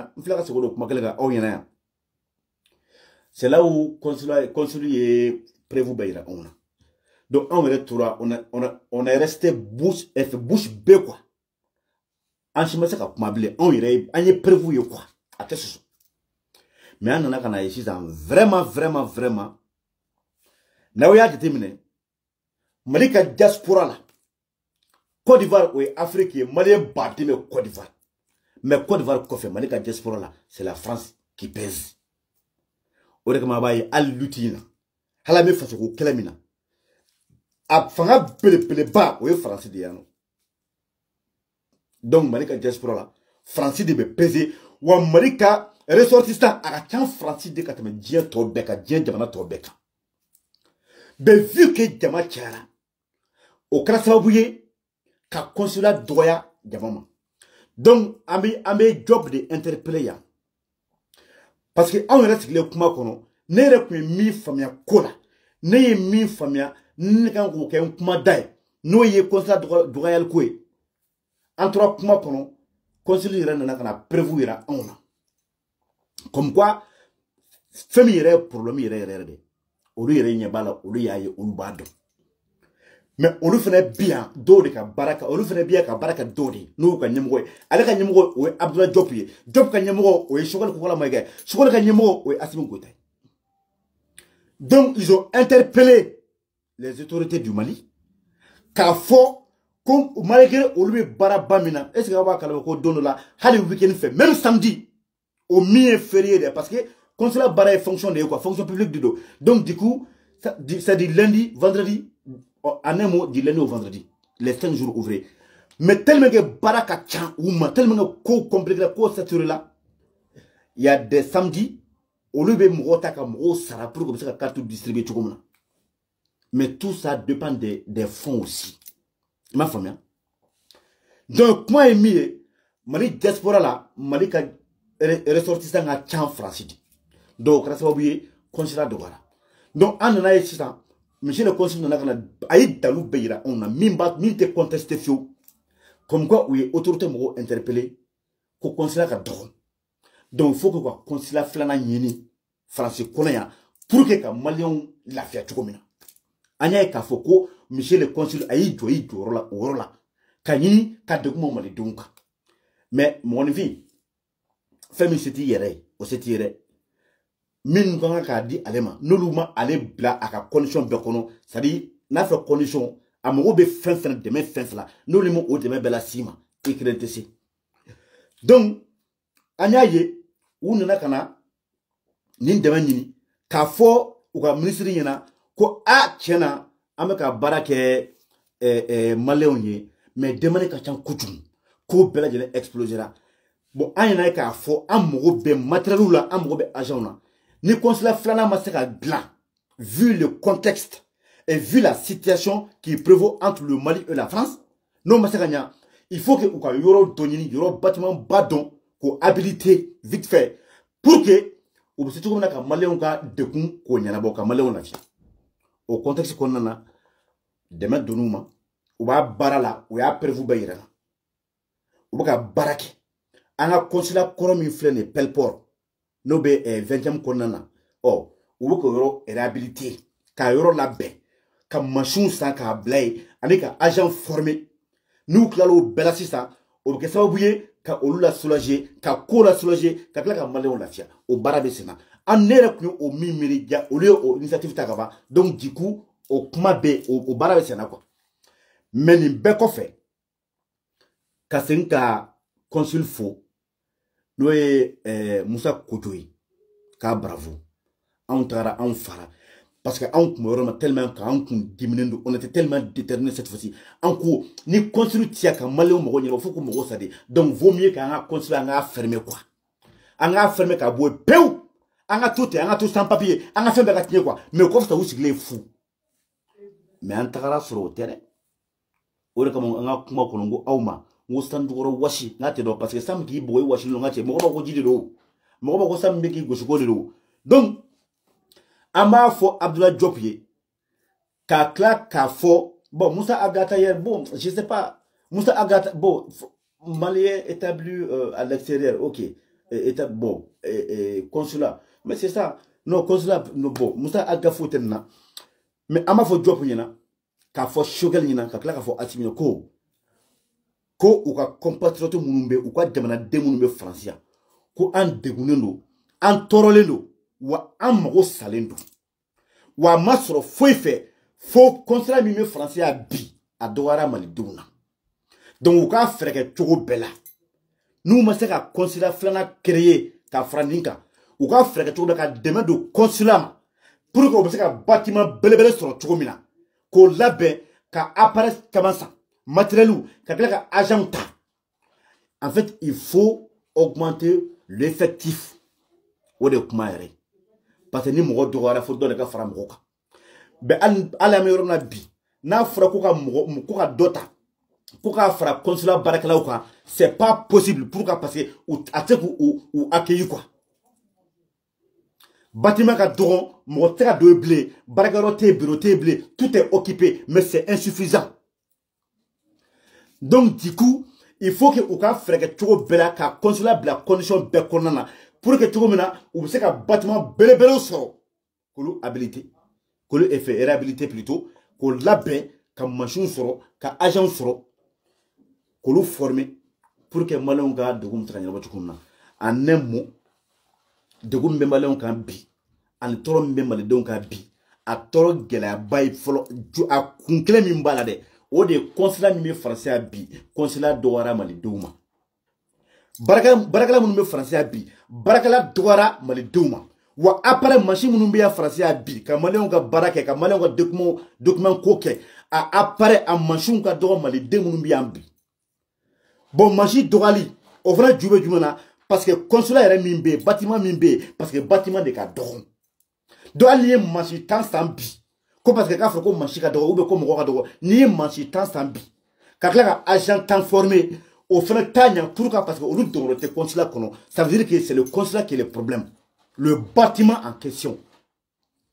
C'est là où consuler est prévu. Donc, on est resté bouche bée quoi. En chemin, c'est comme on est prévu quoi. Attention. Mais on a ici vraiment. Là où il y a déterminé, Malika diaspora là. Côte d'Ivoire ou Afrique, Malien bâti mais Côte d'Ivoire. Mais Côte d'Ivoire, quoi fait, Malika diaspora là, c'est la France qui pèse. Au début, il y a al-lutina. Hala me fasse au kelamina. A fanga pele ba, ou français de yano. Donc, Malika diaspora là, français de me peser, ou Malika ressortissant à la tiens français de katame dien tobeka, dien jamana tobeka. Mais vu que Djama Tchara, au Krasabouye, ka consulat doya Djamama. Donc, amé job de interpeller ya. Parce que, on reste le kuma kono, ne rekwe mi famia kola, ne ye mi famia, ne kan ko ke kuma dai, no ye consulat doya al kwe. Entre kuma kono, consulat ira na kana prévu ira on. Comme quoi, femi ira problème ira de. Olu yere nyebala olu yaye olu bado mais olu fene bien do de ka baraka olu fene bien ka baraka do de no ka nyemgo ale ka nyemgo o Abdoulaye Diop ye Diop ka nyemgo o Sokone ko la moyga Sokone ka nyemgo o Assimi Goïta. Donc ils ont interpellé les autorités du Mali ka fo comme malgré olu barabamina est-ce que va kala ko dono la hali week-end fait même samedi au mi férié parce que consulat barre fonction de quoi, fonction publique du dos. Donc du coup, c'est du lundi, vendredi, en un mot, du lundi au vendredi, les 5 jours ouvrés. Mais tellement que baraka tchan ouma, tellement que co complexe, co saturé là, il y a des samedis, au lieu de m'rota comme au sara pour comme ça carte distribuer tout comme là. Mais tout ça dépend des fonds aussi. Ma famille. Donc moi et mi, Mali diaspora là, Mali ressortissant à tchan français. Donc, grâce à vous, consulat de Douala. Donc an nana ye sisan monsieur le consul nana kana ayi dalu bɛɛ yira anw na min tɛ contesté fiyewu comme quoi u ye autorité mɔgɔw interpellé ko consulat ka dɔgɔ donc il faut que ka consulat filanan ɲini faransi kɔnɔ yan pour que ka maliyɛnw lafiya cogo min na an y'a ye k'a fɔ ko monsieur le consul a y'i jɔyɔrɔ la o yɔrɔ la ka ɲini ka degun bɔ malidenw kan mais mɔgɔninfin fɛn min se t'i yɛrɛ ye o se t'i yɛrɛ min kan k'a di ale ma n'olu ma ale bila a ka condition bɛɛ kɔnɔ c'est à dire n'a fɛ condition a mago bɛ fɛn fɛn dɛmɛ fɛn fɛn la n'olu ma o dɛmɛ bɛɛ la s'i ma i kelen tɛ se donc an y'a ye u nana ka na nin dɛmɛ ɲini k'a fɔ u ka minisiri ɲɛna ko a tiɲɛna an bɛ ka baara kɛ maliyɛnw ye mais demande ka ca kojugu ko bɛɛ lajɛlen explosera bon an yɛrɛ ye k'a fɔ an mago bɛ matériel la an mago bɛ agent na ni consulat filanan ma se ka dilan vu le contexte et vu la situation qui prévaut entre le Mali et la France n'o ma se ka ɲa il faut que u ka yɔrɔ dɔ ɲini yɔrɔ bâtiment ba dɔn k'o habiliter vite fait pour que u bɛ se cogo min na ka maliyɛnw ka dekun k'o ɲɛnabɔ ka maliyɛnw lafiya o contexte kɔnɔna na dɛmɛ donn'u ma u b'a baara la u y'a prévu bɛɛ yira la u bɛ ka baara kɛ an ka consulat kɔrɔ min filɛ nin ye Pelleport n'o bɛ 20e kɔnɔna na ɔ u bɛ k'o yɔrɔ réhabiliter k'a yɔrɔ labɛn ka machine san k'a bila yen ani ka agent former n'u tilala o bɛɛ la sisan o bɛ kɛ sababu ye ka olu la soulager ka ko la soulager ka tila ka maliyɛnw lafiya o baara bɛ sen na an ne yɛrɛ tun ye o min miiri ja olu ye o initiative ta ka ban donc du coup o kuma bɛ o baara bɛ sen na quoi mais nin bɛɛ kɔfɛ ka segin ka consul fo n'o ye Musa Kojo ye k'a bravo anw tagara anw fara parce que anw tun bɛ yɔrɔ min tellement k'an kun diminen don on était tellement déterminés cette fois-ci an ko ni consul ci ka maliyɛnw mago ɲɛnabɔ fo ko mɔgɔw sa de donc vaut mieux k'an ka consul an k'a fermer quoi an k'a fermer k'a bɔ yen pewu an ka to ten an ka to sans papier an ka fɛn bɛɛ ka tiɲɛ quoi mais o kɔfɛ sa u sigilen ye fu mais an tagara sɔrɔ o tɛ dɛ o de kama an ka kuma kɔnɔ n ko aw ma n ko sanu jukɔrɔ wɔsi n'a tɛ dɔn parce que sanu k'i bugɔ i wɔsilen don n ka cɛ mɔgɔ b'a ko ji de don mɔgɔ b'a ko sanu bɛ k'i gosi ko de don donc an b'a fɔ Abdoulaye Diop ye k'a tila k'a fɔ bon Musa Agata hier bon je sais pas Musa Agata bon malien établi à l'extérieur ok bon consulat mais c'est ça non consulat non bon Musa Agata faut tenir mais an b'a fɔ Diop ɲɛna k'a fɔ Choguel ɲɛna ka tila k'a fɔ Assimi ko u ka compatriotes minnu bɛ u ka jamanaden minnu bɛ Faransi yan ko an degunnen don an tɔɔrɔlen don wa an mago salen don wa a ma sɔrɔ foyi fɛ fo consulat min bɛ Faransi yan bi a dɔgɔyara malidenw na donc u k'a fɛɛrɛ kɛ cogo bɛɛ la n'u ma se ka consulat filanan créer ka fara nin kan u k'a fɛɛrɛ kɛ cogo bɛɛ ka dɛmɛ don consulat ma pour que u bɛ se ka bâtiment belebele sɔrɔ cogo min na k'o labɛn ka appareil caman san matériel ka tila ka agent ta en fait il faut augmenter l'effectif o de kuma yɛrɛ parce que ni mɔgɔ dɔgɔyara fo dɔ de ka fara mɔgɔ kan bɛ hali an bɛ yɔrɔ min na bi n'a fɔra ko ka dɔ ta ko k'a fara consulat baarakɛlaw kan c'est pas possible pourquoi parce que a tɛ k'u accueillir quoi bâtiment ka dɔgɔ mɔgɔ tɛ ka don yen bilen baarakɛyɔrɔ tɛ yen bureau tɛ yen bilen tout est occupé mais c'est insuffisant donc du coup il faut que u ka fɛɛrɛ kɛ cogo bɛɛ la ka consulat bila condition bɛɛ kɔnɔna na pour que cogo min na u bɛ se ka bâtiment belebelew sɔrɔ k'olu habiliter k'olu réhabiliter plutôt k'o labɛn ka machine sɔrɔ ka agent sɔrɔ k'olu former pour que maliyɛnw ka degun bɛ se ka ɲɛnabɔ cogo min na en un mot degun min bɛ maliyɛnw kan bi ani tɔɔrɔ min bɛ malidenw kan bi a tɔɔrɔ gɛlɛyaba ye fɔlɔ a kun kelen min b'a la dɛ o de ye consulat min bɛ Faransi yan bi consulat dɔgɔyara malidenw ma baarakɛla minnu bɛ Faransi yan bi baarakɛla dɔgɔyara malidenw ma wa appareil machine minnu bɛ yan Faransi yan bi ka maliyɛnw ka baara kɛ ka maliyɛnw ka document ko kɛ a appareil a machine ka dɔgɔ maliden minnu bɛ yan bi bon machine dɔgɔyali o fana ju bɛ jumɛn na parce que consulat yɛrɛ min bɛ yen bâtiment min bɛ yen parce que bâtiment de ka dɔgɔ donc hali n'i ye machine 10 san bi ko parce que k'a fɔ ko machine ka dɔgɔ ou bien ko mɔgɔ ka dɔgɔ n'i ye machine 10 san bi ka tila ka agent 10 former o fana t'a ɲɛ pourquoi parce que olu dɔgɔyɔrɔ tɛ consulat kɔnɔ ça veut dire que c'est le consulat qui est le problème le bâtiment en question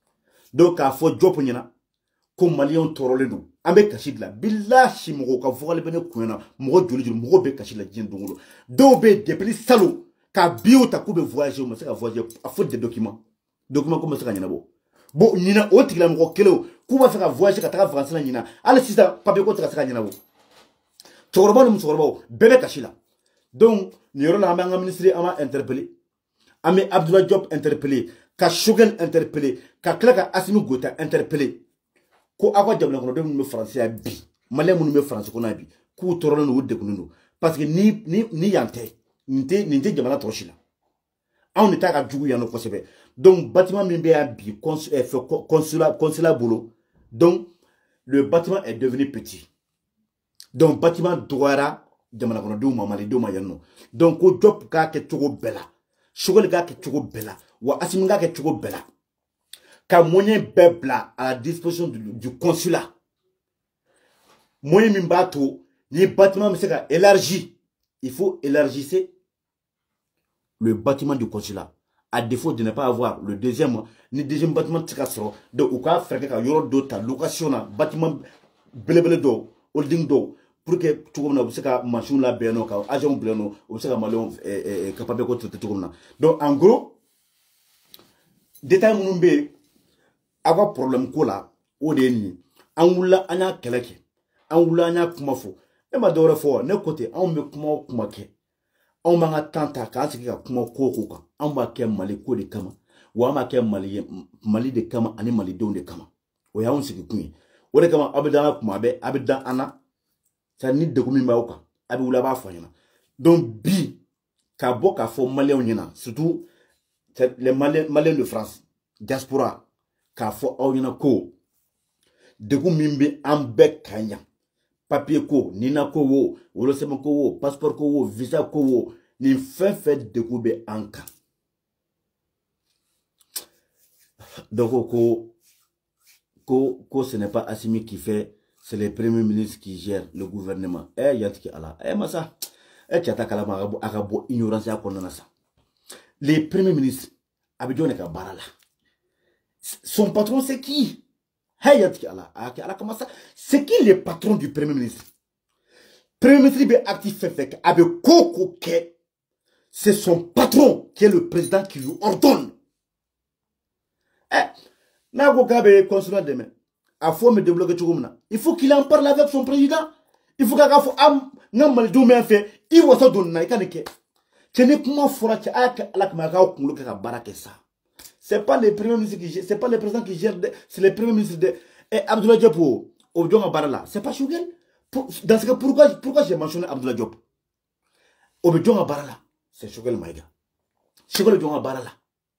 donc k'a fɔ Diop ɲɛna ko maliyɛnw tɔɔrɔlen don an bɛ kasi de la bilahi mɔgɔw ka fɔgali bɛ ne kun na mɔgɔ joli joli mɔgɔw bɛ kasi la diɲɛ don o don dɔw bɛ depuis salon ka bio ta k'u bɛ voyager u ma se ka voyager a faute de document ko ma se ka ɲɛnabɔ bon ɲina o tigilamɔgɔ kelen k'u b'a fɛ ka voyager ka taga vacances la ɲina hali sisan papier ko tɛ ka se ka ɲɛnabɔ cɛkɔrɔba ni musokɔrɔbaw bɛɛ bɛ kasi la donc nin yɔrɔ la an bɛ an ka ministre an b'a interpeller an bɛ Abdoulaye Diop interpeller ka Choguel interpeller ka tila ka Assimi Goïta interpeller ko aw ka jamana kɔnɔdenw minnu bɛ faransi ya bi maliyɛn minnu bɛ faransi kɔnɔ bi k'u tɔɔrɔlen don u degunnen don parce que ni yan tɛ nin tɛ jamana tɔ si la anw de ta ka jugu yan nɔ kosɛbɛ donc bâtiment min bɛ yan bi consulat bolo donc le bâtiment est devenu petit donc bâtiment dɔgɔyara jamana kɔnɔdenw ma malidenw ma yan nɔ donc ko Diop k'a kɛ cogo bɛɛ la Choguel k'a kɛ cogo bɛɛ la wa Assimi k'a kɛ cogo bɛɛ la ka moyen bɛɛ bila à la disposition du consulat moyen min b'a to ni bâtiment bɛ se ka élargi il faut élargir le bâtiment du consulat à défaut de ne pas avoir le deuxième bâtiment tɛ se ka sɔrɔ donc u k'a fɛɛrɛ kɛ ka yɔrɔ dɔ ta location na bâtiment belebele dɔw holding dɔw pour que cogo min na u bɛ se ka machine labɛn nɔ ka agents bila nɔ u bɛ se ka maliyɛnw ka papier ko traiter cogo min na donc en gros détail minnu bɛ yen aw ka problème ko la o de ye nin ye an wulila an y'a kɛlɛ kɛ an wulila an y'a kuma fɔ e ma dɔwɛrɛ fɔ ne ko ten anw bɛ kuma o kuma kɛ anw b'an ka temps ta k'an sigi ka kuma ko o ko kan anw b'a kɛ mali ko de kama wa an b'a kɛ mali de kama ani malidenw de kama o y'anw sigi kun ye o de kama aw bɛ da an ka kuma bɛɛ a bɛ da an na c'est ni degun min b'aw kan a bɛ wuli a b'a fɔ ɲɛna donc bi ka bɔ k'a fɔ maliyɛnw ɲɛna surtout les Maliens de France diaspora k'a fɔ aw ɲɛna ko degun min bɛ an bɛɛ kan yan papier ko nina ko wo wolosɛbɛn ko wo passeport ko wo visa ko wo nin fɛn fɛn degun bɛ an kan donc ko ce n'est pas Assimi qui fait c'est le premier ministre qui gère le gouvernement yatiki ala masa cɛ ta kalama a ka bɔ ignorance ya kɔnɔna sa les premiers ministres a bɛ jɔn de ka baara la son patron c'est qui c'est qui le patron du premier ministre? Premier ministre est actif fait avec Koko Ke. C'est son patron qui est le président qui lui ordonne. Consulat demain. Il faut qu'il en parle avec son président. Il faut qu'il c'est pas le premier ministre qui gère, c'est pas le président qui gère, c'est le premier ministre de Abdoulaye Diop au Djonga Barala. C'est pas Choguel. Dans ce cas, pourquoi j'ai mentionné Abdoulaye Diop? Au Djonga Barala, c'est Choguel Maïga. Choguel Djonga Barala.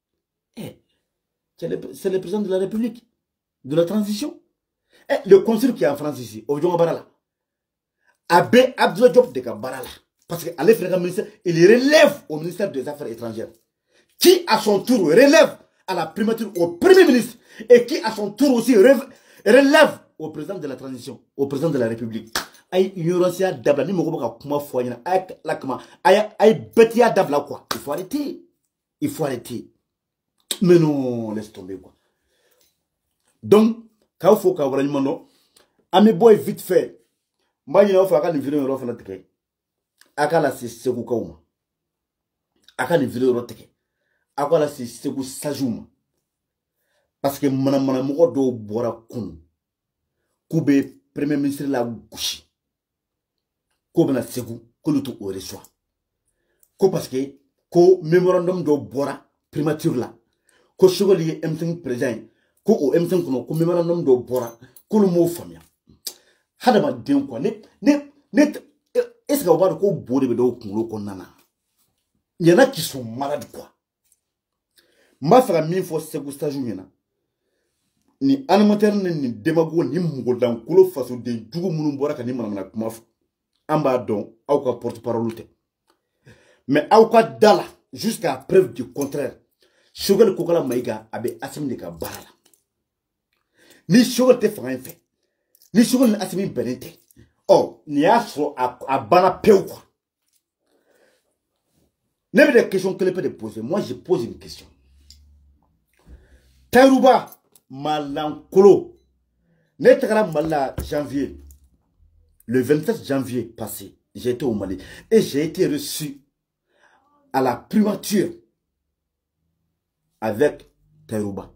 C'est le président de la République, de la transition. Le consul qui est en France ici, au Djonga Barala. Abbé Abdoulaye Diop de Barala. Parce qu'à l'effet ministère, il relève au ministère des Affaires étrangères. Qui à son tour relève à la primature au premier ministre et qui à son tour aussi relève au président de la transition, au président de la République. Aïe, ignorance d'abla, ni moko baka kuma foyena, aïe, betia d'abla quoi. Il faut arrêter. Il faut arrêter. Mais non, laisse tomber quoi. Donc, quand il faut qu'on voit l'imano, ami boy vite fait. Moi, il y a un fois une vidéo en fait. Akala c'est Koukaouma. Akala une vidéo en fait. Akala c'est Sajouma. Parce que mana moko do bora kunu. Koube premier ministre la gouchi. Koube na Ségou, ko lutu au reçoit. Ko parce que ko mémorandum do bora primature la. Ko Choguel yi M5 président. Ko o M5 kono ko mémorandum do bora ko le mot famia. Hadama den quoi est-ce que on va ko bode be do kulo ko nana. Il y en a qui sont malades quoi. Ma fera min fo Ségou stage ñena. Ni animateur ni demago ni mugo dan kulo faso de jugu munun bora ka ni manamana kuma fu amba don aw ka porte-parole te mais aw ka dala jusqu'à preuve du contraire Choguel Kokala Maïga abe Assimi de ka barala ni Choguel te fanga fait ni Choguel ni Assimi benete oh ni aso a bana peu quoi n'avez des questions que les peut poser moi je pose une question Taïrouba Malankolo. Netakara Mala janvier. Le 27 janvier passé, j'ai été au Mali. Et j'ai été reçu à la primature avec Teruba.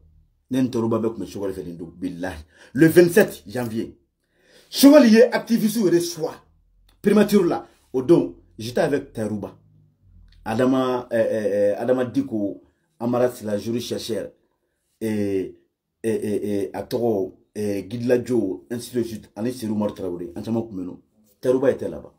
Le 27 janvier. Chevalier activiste reçoit. Primature là. Au don, j'étais avec Teruba. Adama Diko, Amarat la jury chercheur. Et Atoro, Guidla Joe, ainsi de suite. Anis Sirumar Traoré. Anchama Kumeno. Teruba était là-bas.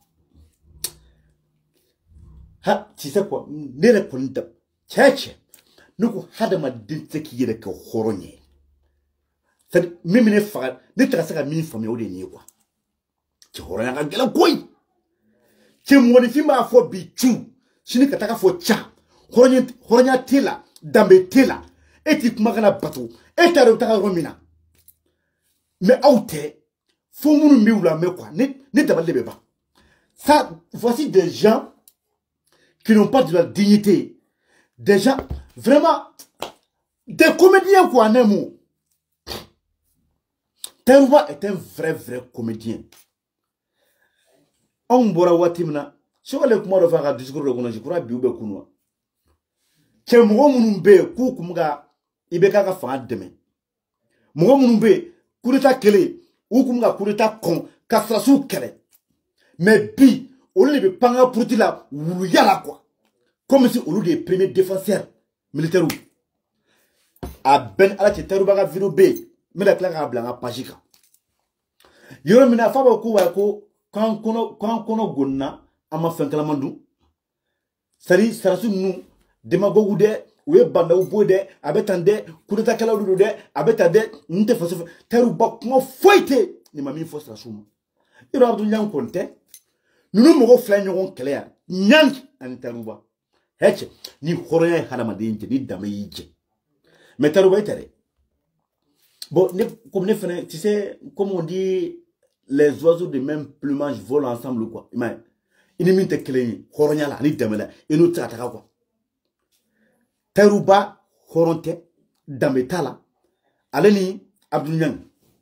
Ha, tu sais quoi? Nere Ponita. Tchétché. Nous, Hadama Dinte qui est que Horonye. C'est même les frères, ne trace à mini famille au dernier quoi. Tu auras un gars quoi? Tu m'as dit ma foi bitu. Si ne kataka fo tcha. Horonya tela, dambe tela. Et tu m'as bateau. Et tu as retard romina. Mais out, faut nous mieux mais quoi? Ne t'as pas pas. Ça, voici des gens qui n'ont pas de la dignité. Des gens, vraiment, des comédiens quoi, en un mot. Teruba est un vrai comédien. On bora watimna. Si on le comment de faire un discours de connaissance, je crois biube kunwa. Que mo munumbe ku kumga ibeka ka fa demain. Mo munumbe kureta kele ou kumga kureta kon kasrasu kele. Mais bi on le panga pour la wulu yala quoi. Comme si on les premiers défenseurs militaires. A ben ala Teruba ka viro be. Mais la claque à blanc pagika. Yoro mina faba ko wa ko kan kono gonna ama fenkalamandu. Sari sarasu nu demagogu de we banda u bode abetande kudeta kala du de abetade nte faso Teruba ko foite ni mami fo sarasu. Yoro Abdou Niang konte nunu mogo fla nyogon kele Niang an Teruba. Heche ni horoya hadama de ni dame yije. Mais Teruba etere. Bon, comme tu sais, comme on dit, les oiseaux de même plumage volent ensemble, quoi. Il n'y a pas de clé, Horonya la, ni demela, et nous t'attaquons, quoi. Teruba, Horonte, Dametala, Aleni, Abdou Niang.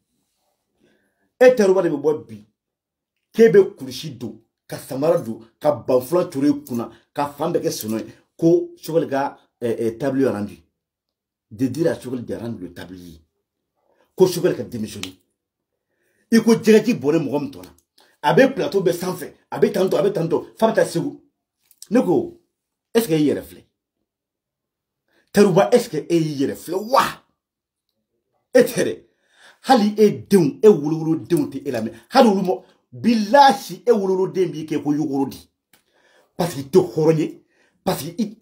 Et Teruba de Bobi, Kebe Kurishido, Ka Samarado, Ka Banflan Touré Kuna, Ka Fambeke Sonoy, Ko, sur le gars, tablier rendu. De dire à sur le rendre le tablier. Ko Choguel ka démissionné. Il ko direct bonne mom tona. Avec plateau be sans fait, avec tanto, fata segu. Neko, est-ce qu'il y a reflet? Teruba est-ce qu'il y a reflet? Wa! Etere. Hali e deun e wululu deun te elame. Halulu mo billahi e wululu dembi ke ko yugurudi. Parce qu'il te horonye, parce qu'il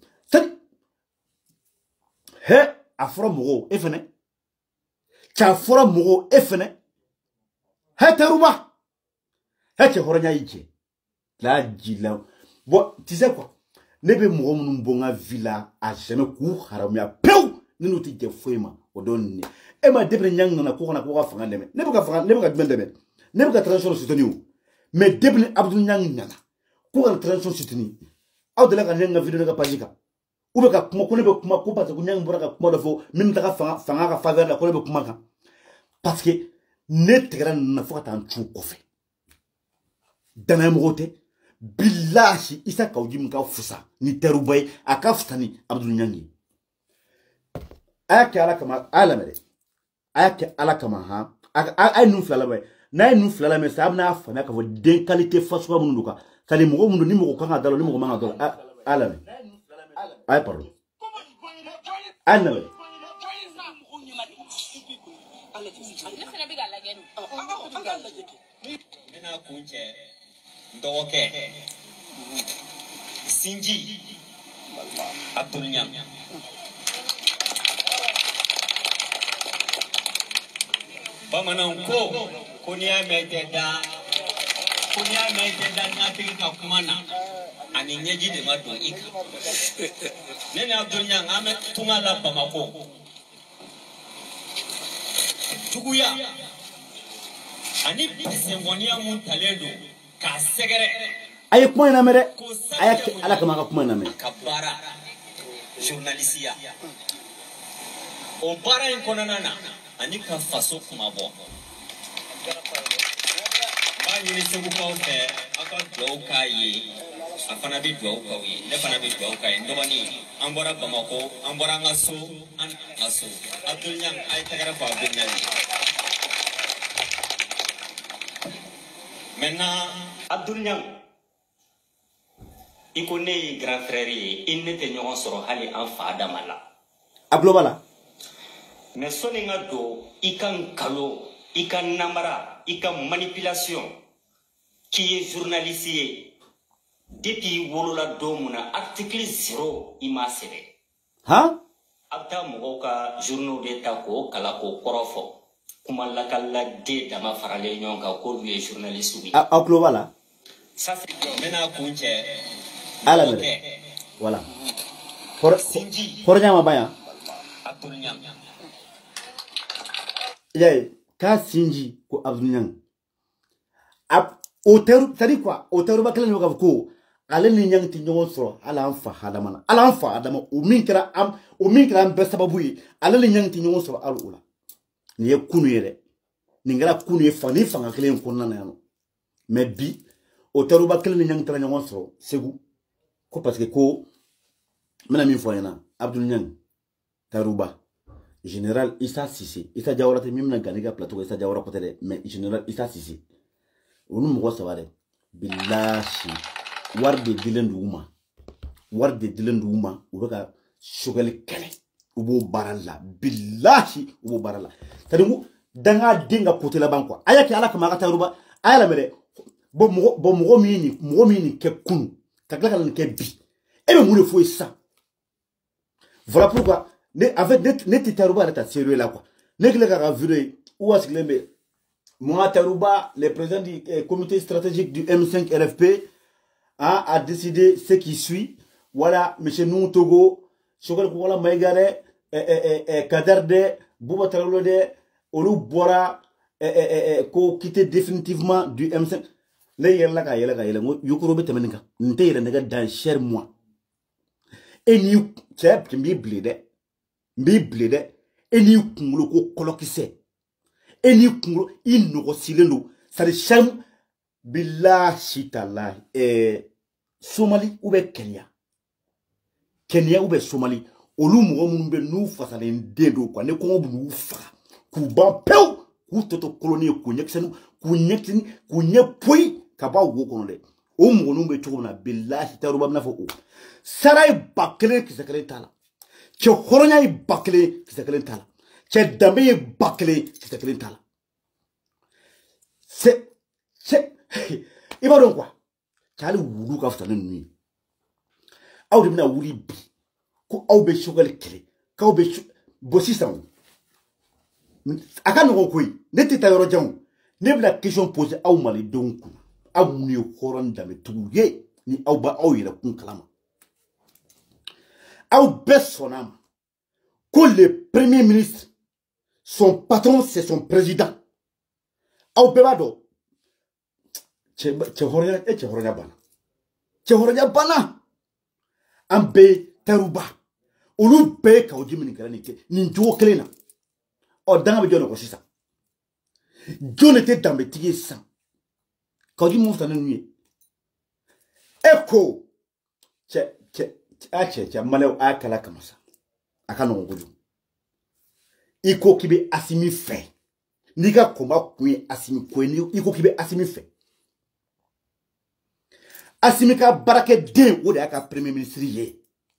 he afro mo e fene. Cha fora mogo efene Teruba hete horonya yike la jila. Bon, tu sais quoi, nebe mogo mbonga villa a jamais ku haramia pew ni no ti je foima odonni e ma debre nyang na ko na ko fanga deme nebe ka deme nebe ka transition soutenu. Mais debre Abdou Niang nyana ko ka transition soutenu aw de la ka nyanga video ka pajika ou be ka kuma ko nebe kuma ko parce que nyang bora ka kuma dafo même ta ka fanga ka faveur la ko nebe kuma ka. Parce que ne tegara na fo ta nchu kofe dana mogote billahi isa kawji mka fusa ni Terubay akafutani Abdou Niang ayake ala kama alamere ayake ala kama ha ay nu flala bay na nu flala me sabna fa na ka vo de qualité faso mun duka kali mogo mun ni mogo kanga dalo ni mogo manga dalo alame ay pardon aname Mina kunche ndoke Sinji Abdou Niang Bamanan ko niya meteda nyati ka kumana ani nyeji de madu ika nene Abdou Niang ame tungala Bamako Tuguya ani bisengonia mun talendo ka segere aye kuma na mere ayake ala kama ka kuma na mere kabara journalistia o bara en konanana ani ka faso kuma bɔ b'a ɲini segukaw fɛ aw ka dugawu k'a ye a fana bɛ dugawu k'aw ye ne fana bɛ dugawu k'a ye n dɔgɔnin an bɔra Bamako an bɔra an ka so an ka so Abdul Niang a ye tɛgɛrɛ fɔ Abdul Niang ye maintenant Abdul Niang i ko ne ye grand frère ye i ne tɛ ɲɔgɔn sɔrɔ hali an fa dama la a tulo b'a la mais sɔnni n ka don i ka nkalon i ka namara i ka manipulation k'i ye journaliste ye depuis i wolola don mun na article 0 i m'a sɛbɛn han a bɛ taa mɔgɔw ka journaux de ta k'o kala k'o kɔrɔ fɔ kuma lakalaladen dama faralen ɲɔgɔn kan k'olu ye journaliste ye a tulo b'a la ça c'est n bɛna kun cɛ ala minɛ voilà hɔrɔnya ma ban yan Abdul Niang yaye k'a sinji ko Abdul Niang o tɛru c'est-à-dire quoi o tɛruba kelen de k'a fɔ ko ale ni Niang tɛ ɲɔgɔn sɔrɔ hali an fa hadama na hali an fa hadama o min kɛra an bɛɛ sababu ye ale ni Niang tɛ ɲɔgɔn sɔrɔ hali o la nin ye kunu ye dɛ nin kɛra kunu ye ni fanga kelen in kɔnɔna na yan nɔ mais bi o tɛruba kelen ni Niang taara ɲɔgɔn sɔrɔ Segu ko parce que ko n bɛna min fɔ an ɲɛna Abdul Niang tɛruba général Issa Sise Issa Jawara tɛ min bɛna gani ka plateau Issa Jawara ko tɛ dɛ mais général Issa Sise olu mɔgɔ saba dɛ bilahi wari de dilen d'u ma u bɛ ka sogɛli kɛlɛ u b'o baara la bilahi u b'o baara la c'est à dire danga den ka côté laban quoi a y'a kɛ ala kama a ka taa Yoruba a y'a lamɛn dɛ mɔgɔ min nin kɛ kunu ka tila ka nin kɛ bi e bɛ mun de fɔ sisan voilà pourquoi en fait ne tɛ taa Yoruba yɛrɛ ta sérieux la quoi ne kɛlen k'a ka vidéo ye u wa sigilen bɛ Mohamed Tarouba, le président du comité stratégique du M5 RFP, a décidé ce qui suit. Voilà, M. Nou Togo, Chokol Kouala Maïgare, Kaderde, Bouba Traoré, Olu Bora, ko quitter définitivement du M5. Là, il y a là, Yokorobe Temenika, Nte Renega dans cher mois. Et nous, tu m'y blede, et nous, ko kolokise. Et ni kunglo inogo silendo ça de cham billahi ta'ala Somali ou be Kenya ou be Somali olu mo mun be nu fasalen dedo quoi ne ko bu fa ku ba pew ku toto colonie ku nyeksenu ku nyepoi ka ba wo kono de o mo nu be chogona billahi taruba na fo o saray bakle ki sakale tala ke horonya bakle ki sakale tala ke dambe bakle ki sakale tala c'est il va donc quoi kali wulu ka fata nuni aw de bina wuli bi ko aw be shogal kele ka aw be bossi san aka no ko yi ne tita yoro jamu ne bina question poser aw mali donc aw ni horon dame tuye ni aw ba aw yira kun kalama aw besonam ko le premier ministre son patron c'est son président aw bebado che horonya bana ambe taruba ulu be ka oji min kala ni jo kelena o danga be jono ko sisa jone te dambe tigi san ka oji mo fana nuye eko che malew akala kamasa aka no ngoju iko kibe asimi fe Niga komba kwe asimi kweni iko kibe asimi fe. Asimi ka barake den ou de aka premier ministre ye.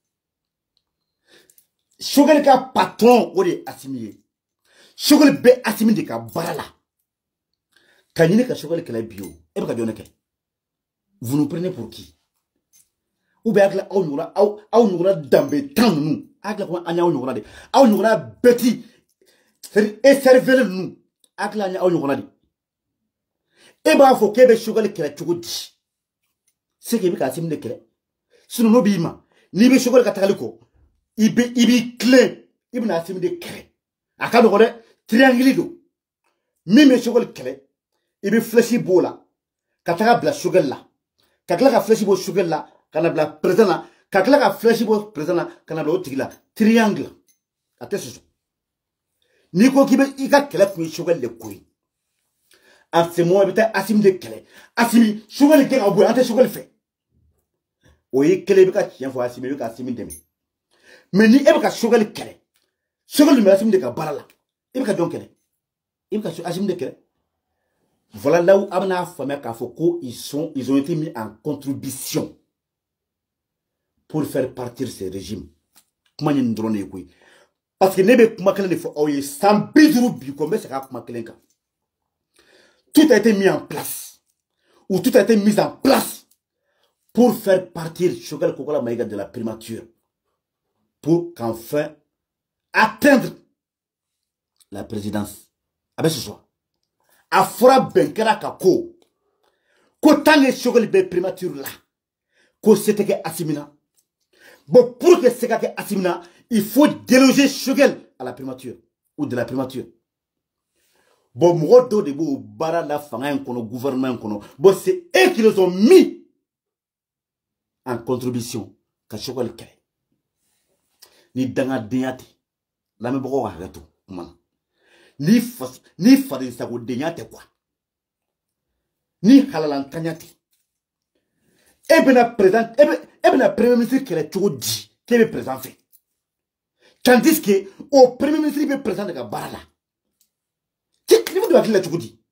Shogel ka patron ou de asimi ye. Shogel be asimi de ka barala. Kanyine ka shogel kala bio. Ebe ka dioneke. Vous nous prenez pour qui? Ou be akla au nyura dambe tan nous. Akla ko anya au nyura de. Au nyura beti. C'est servez nous. Akla nya aw nyogona di e ba fo kebe shogal kere chugudi se ke bi ka sim de kere sunu no bi ma ni be shogal ka tagaliko ibi clé ibna sim de kere aka do de triangle do mi me shogal kere ibi flashy bola ka taga bla shogal la ka kala ka flashy bo shogal la kana bla président ka kala ka flashy bo président kana bla otigila triangle atesso Ni ko kibe ika kele kun Choguel le koyi. En ce moment bita Assimi de kele. Assimi Choguel ke abou ante Choguel fait. Oyi kele bika tien fo Assimi bika Assimi demi. Mais ni e bika Choguel kele. Choguel me Assimi de ka barala. E bika don kele. E bika Assimi de kele. Voilà là où Amna Famé Kafoko ils ont été mis en contribution pour faire partir ces régimes. Comment ils drone koyi. Parce que nebe kuma kelen de fo oye sans bidrou bi comme c'est ka kuma kelen ka. Tout a été mis en place. Ou tout a été mis en place pour faire partir Choguel Kokola Maïga de la primature. Pour qu'enfin atteindre la présidence. Avec ce soir. Afra Benkera Kako. Qu'autant que Choguel be primature là. Que c'était que Assimina. Bon, pour que c'était que Assimina, il faut déloger Choguel à la primature. Ou de la primature. Bon, moi, de beau, bara la fanga kono, gouvernement kono. Bon, c'est eux qui les ont mis en contribution. Ka Choguel kere. Ni danga denyate. La me boko hareto. Ni fadin sago denyate quoi. Ni halalan kanyate. Ebena présent, ebena premier ministre qui est toujours dit, qui est présent fait. Tandis que, au premier ministre, il est présent de la barala. Qu'est-ce que vous devez dire dit?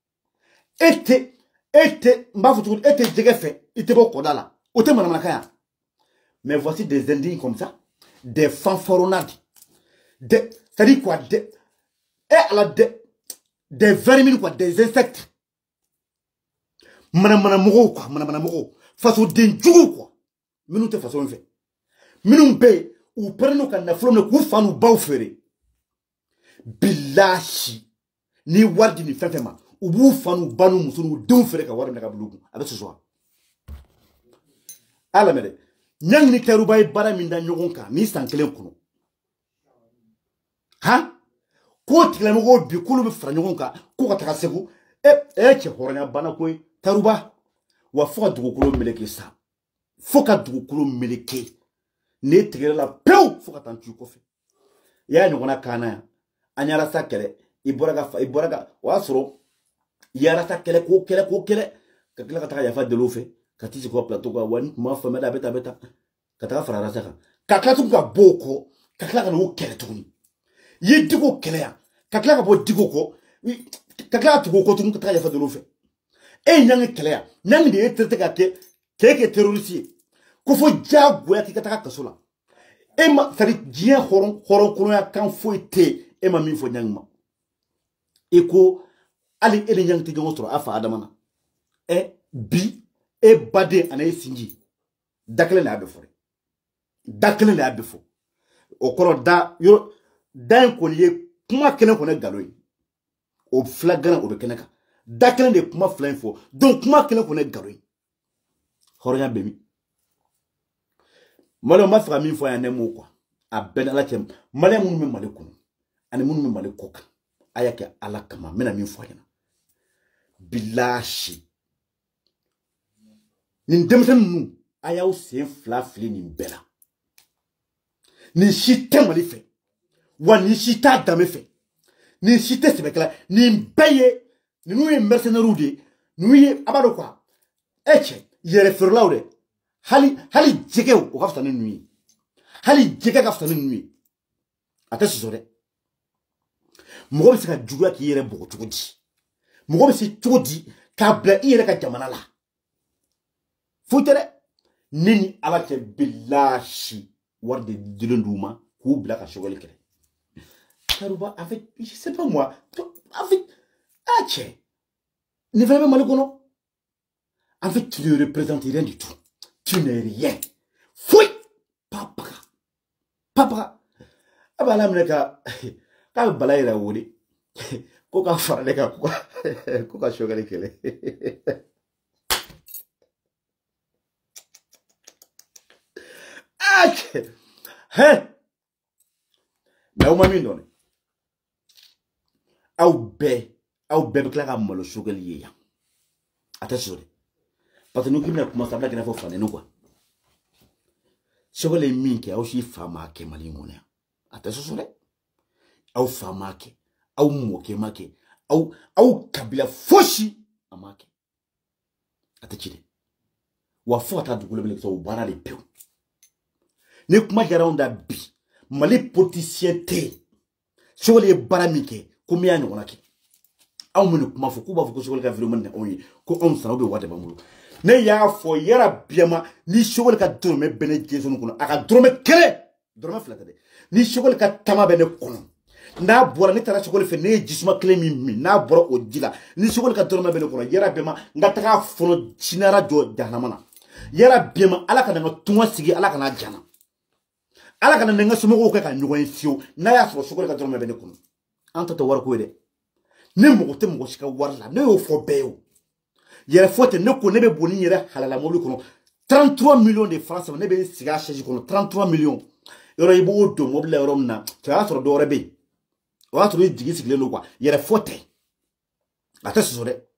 Était déjà fait, il était bon là. Autant madame. Mais voici des indignes comme ça, des fanfaronnades, c'est-à-dire quoi, des vermines quoi, des insectes. Madame Moro, face au denjou quoi. Mais nous te façon fait. Mais nous paye, ou prenons qu'on a flonné, ou fan ou baufere. Bilashi, ni wardi ni fefema, ou vous fan ou banou moussou, ou deux ferré qu'à warem la kablougou, avec ce soir. À la mère, nyang ni teruba bara minda nyogonka, ni sankele kuno. Ha? Ko tiklamogo bi kulu be fra nyogonka, ko kataka segu, che horanya bana koy, teruba. Wa foka dugukolo meleke sa. Foka dugukolo meleke. Ne tigere la peu foka tantu kofe. Ya nyogona kana ya. Anyara sa kele. Iboraga. Wa soro. Yara sa kele ko kele. Kakila kataka yafa de l'ofe. Katisi kwa plateau kwa wani. Ma fame da beta. Kataka farara saka. Kakila tuka boko. Kakila kana wo kele tukuni. Ye digo kele ya. Kakila ka bo digo ko. Kakila tuko ko tukuni kataka yafa de l'ofe. Et nyang clair nyang de traité que terroriste ko fo jagoya ki kataka kasola e ma sari dien horon kono ya kan fo ite e ma min fo nyang ma e ko ali ele nyang te gostro afa adamana e bi e bade anay sinji dakle na be fore dakle na be fo o koro da yo dan ko liye kuma kene ko ne galoyi o flagrant o be keneka daklen de kuma fla info donc kuma kele ko ne garoy horonya bemi malo ma fra mi fo ya nemo quoi a ben ala kem male mun me male kunu ani mun me male koka ayake ala kama mena mi fo yana bilashi nin demsen nu ayaw se fla fli ni bela ni shite mali fe wa ni shita dame fe ni shite sebekla ni baye nous sommes mercenaires, nous sommes abado quoi. Eche, yere ferlaude. Hali jekeu o kafta nuit. Hali jeke kafta nuit. Ata sisore. Mogo se ka juguya ki yere bogo tugudi. Mogo se tugudi ka bla yere ka jamana la. Futere nini ala ke bilashi warde dilenduma ku bla ka Choguel kere. Karuba avec je sais pas moi, avec Ache, ne va même malikono. En fait, tu ne représentes rien du tout. Tu n'es rien. Fouille! Papa. Aba la mneka. Ka balaira wuli. Koka faraleka koka Choguel kele. Ache. Hein? Mais on m'a mis donné. Au bébé clara malo Choguel ya. Attention. Parce que nous qui n'a commencé à blaguer faut faire nous quoi. Choguel est minke a aussi femme à Kemali ngone. Attention. aw fa ma kɛ aw mɔkɛ ma kɛ aw kabila fosi a ma kɛ a tɛ ci dɛ wa fo ka taa dugukolo minɛ o baara de pewu ni kuma jara anw da bi Mali politicien tɛ yen Sogɛli ye baara min kɛ ko min y'a ɲɔgɔnna kɛ anw minnu kuma fɔ k'u b'a fɔ ko Sogɛli ka vidéo ni anw ye ko anw sara bɛ wari de b'an bolo ne y'a fɔ yara biyama ni Sogɛli ka dɔrɔmɛ bɛ ne jɛnsɔn kɔnɔ a ka dɔrɔmɛ kelen dɔrɔmɛ fila tɛ dɛ ni Sogɛli ka tama bɛ ne kɔnɔ n'a bɔra ne taara Sogɛli fɛ ne ye jisuma kelen min min n'a bɔra o ji la ni Sogɛli ka dɔrɔmɛ bɛ ne kɔnɔ yara biyama n ka taga fɔlɔ jinɛra jɔ jahanama na yara biyama ala kana n ka tunga sigi ala kana jana ala kana n ka somɔgɔw kɛ ka ɲɔgɔn ye fiyewu n'a y'a sɔrɔ Sogɛli ka dɔrɔmɛ bɛ ne kɔnɔ an ta tɛ wari ko ye dɛ ne mɔgɔ tɛ mɔgɔ si ka wari la ne y'o fɔ bɛɛ ye o yɛrɛ fɔ tɛ ne ko ne bɛ boli n yɛrɛ halala mobili kɔnɔ 33 millions de francs ne bɛ sigi a chaise kɔnɔ 33 millions yɔrɔ i b'o don mobili la yɔrɔ min na cɛ y'a sɔrɔ dɔ wɛrɛ bɛ yen o y'a sɔrɔ i jigi sigilen don quoi yɛrɛ fɔ tɛ a tɛ soso dɛ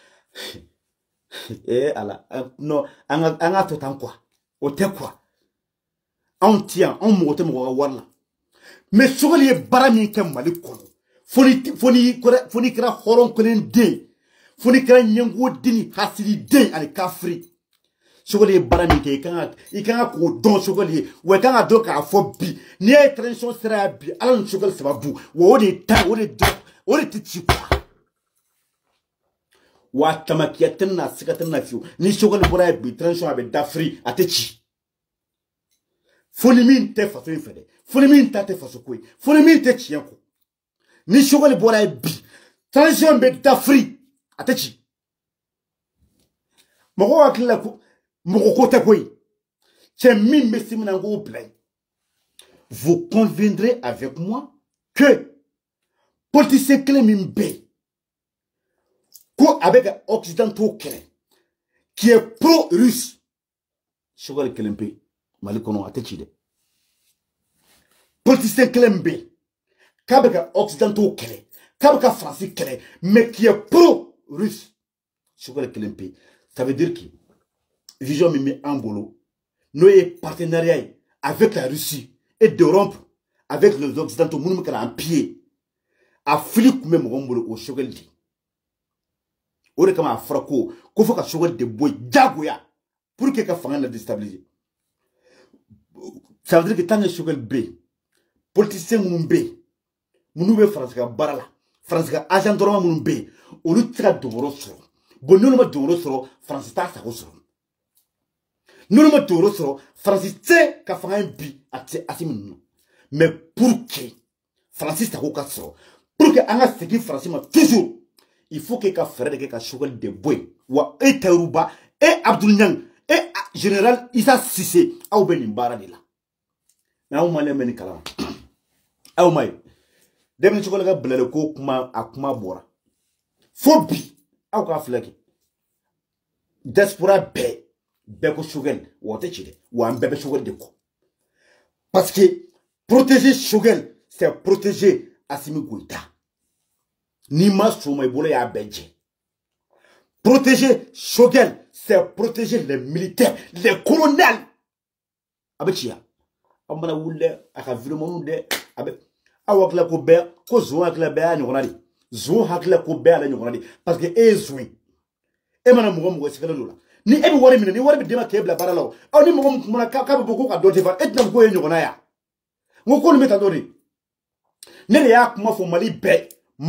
ala non an ka to tan quoi o tɛ quoi anw ti yan anw mɔgɔ tɛ mɔgɔ ka wari la mais Sogɛli ye baara min kɛ Mali kɔnɔ fo ni kɛra hɔrɔn kelen den fo ni kɛra ɲɛngo den ni hasidi den ani kafiri Sogɛli ye baara min kɛ i kan ka k'o dɔn Sogɛli ye wa i kan ka dɔn k'a fɔ bi n'i y'a ye transition sera yan bi ala ni Sogɛli sababu wa o de tɛ ci quoi wa tamakiya tɛ na siga tɛ na fiyewu ni Sogɛli bɔra yan bi transition a bɛ dafiri a tɛ ci fo ni min tɛ faso in fɛ dɛ fo ni min ta tɛ faso ko ye fo ni min tɛ tiɲɛ kɔ ni Sogɛli bɔra yan bi transition bɛ dafiri a tɛ ci mɔgɔw hakili la ko mɔgɔ ko tɛ koyi cɛ min bɛ se min na n k'o bila yen vous conviendrez avec moi que politicien kelen min bɛ yen ko a bɛ ka occidentaux kɛlɛ qui est pro-russe Sogɛli kelen pe Mali kɔnɔ a tɛ ci dɛ politicien kelen min bɛ yen k'a bɛ ka occidentaux kɛlɛ k'a bɛ ka Faransi kɛlɛ mais qui est pro-russe Sogɛli kelen pe ça veut dire que vision min bɛ an bolo n'o ye partenariat ye avec la Russie et de rompre avec les occidentaux minnu bɛ ka na an piller a fili tun bɛ mɔgɔ min bolo o Sogɛli de o de kama a fɔra ko fo ka Sogɛli de bɔ yen jagoya pour que ka fanga la déstabiliser ça veut dire que tant que Sogɛli bɛ yen politicien minnu bɛ yen minnu bɛ Faransi ka baara la Faransi ka agent dɔrɔmɛ minnu bɛ yen olu tɛ se ka donyɔrɔ sɔrɔ bon n'olu ma donyɔrɔ sɔrɔ Faransi t'a sago sɔrɔ n'olu ma donyɔrɔ sɔrɔ Faransi tɛ ka fanga in bi a tɛ Asimi ninnu na mais pour que Faransi sago ka sɔrɔ pour que an ka segin Faransi ma toujours il faut que ka fɛɛrɛ de kɛ ka Sogɛli de bɔ yen wa e Tayiruba e Abdul Niang e général Issa Sise aw bɛ nin baara de la mais aw maliyɛn bɛ nin kalama aw ma ye depuis Sogɛli ka bilali ko kuma bɔra fo bi aw k'a filɛ kɛ diaspora bɛɛ ko Sogɛli wa o tɛ ci dɛ wa an bɛɛ bɛ Sogɛli de kɔ parce que protéger Sogɛli c'est protéger Assimi Goïta n'i ma sɔn ma i bolo y'a bɛɛ jɛ protéger Sogɛli c'est protéger les militaires les colonels a bɛ ci yan an mana wuli dɛ a ka vidéo dɛ a bɛ aw hakilila ko bɛɛ ko zon hakilila bɛɛ y'a ɲɔgɔnna de zon hakilila ko bɛɛ y'ale ɲɔgɔnna de parce que e ye zon ye e mana mɔgɔ sigilen don la ni e bɛ wari minɛ ni wari bɛ d'e ma k'e bila baara la o aw ni mɔgɔ min kumana k'a bɛ bɔ ko ka dɔ tɛ fa e tɛna fɔ k'o ye ɲɔgɔnna ya n ko nin bɛ tan dɔ de ne de y'a kuma fɔ Mali bɛɛ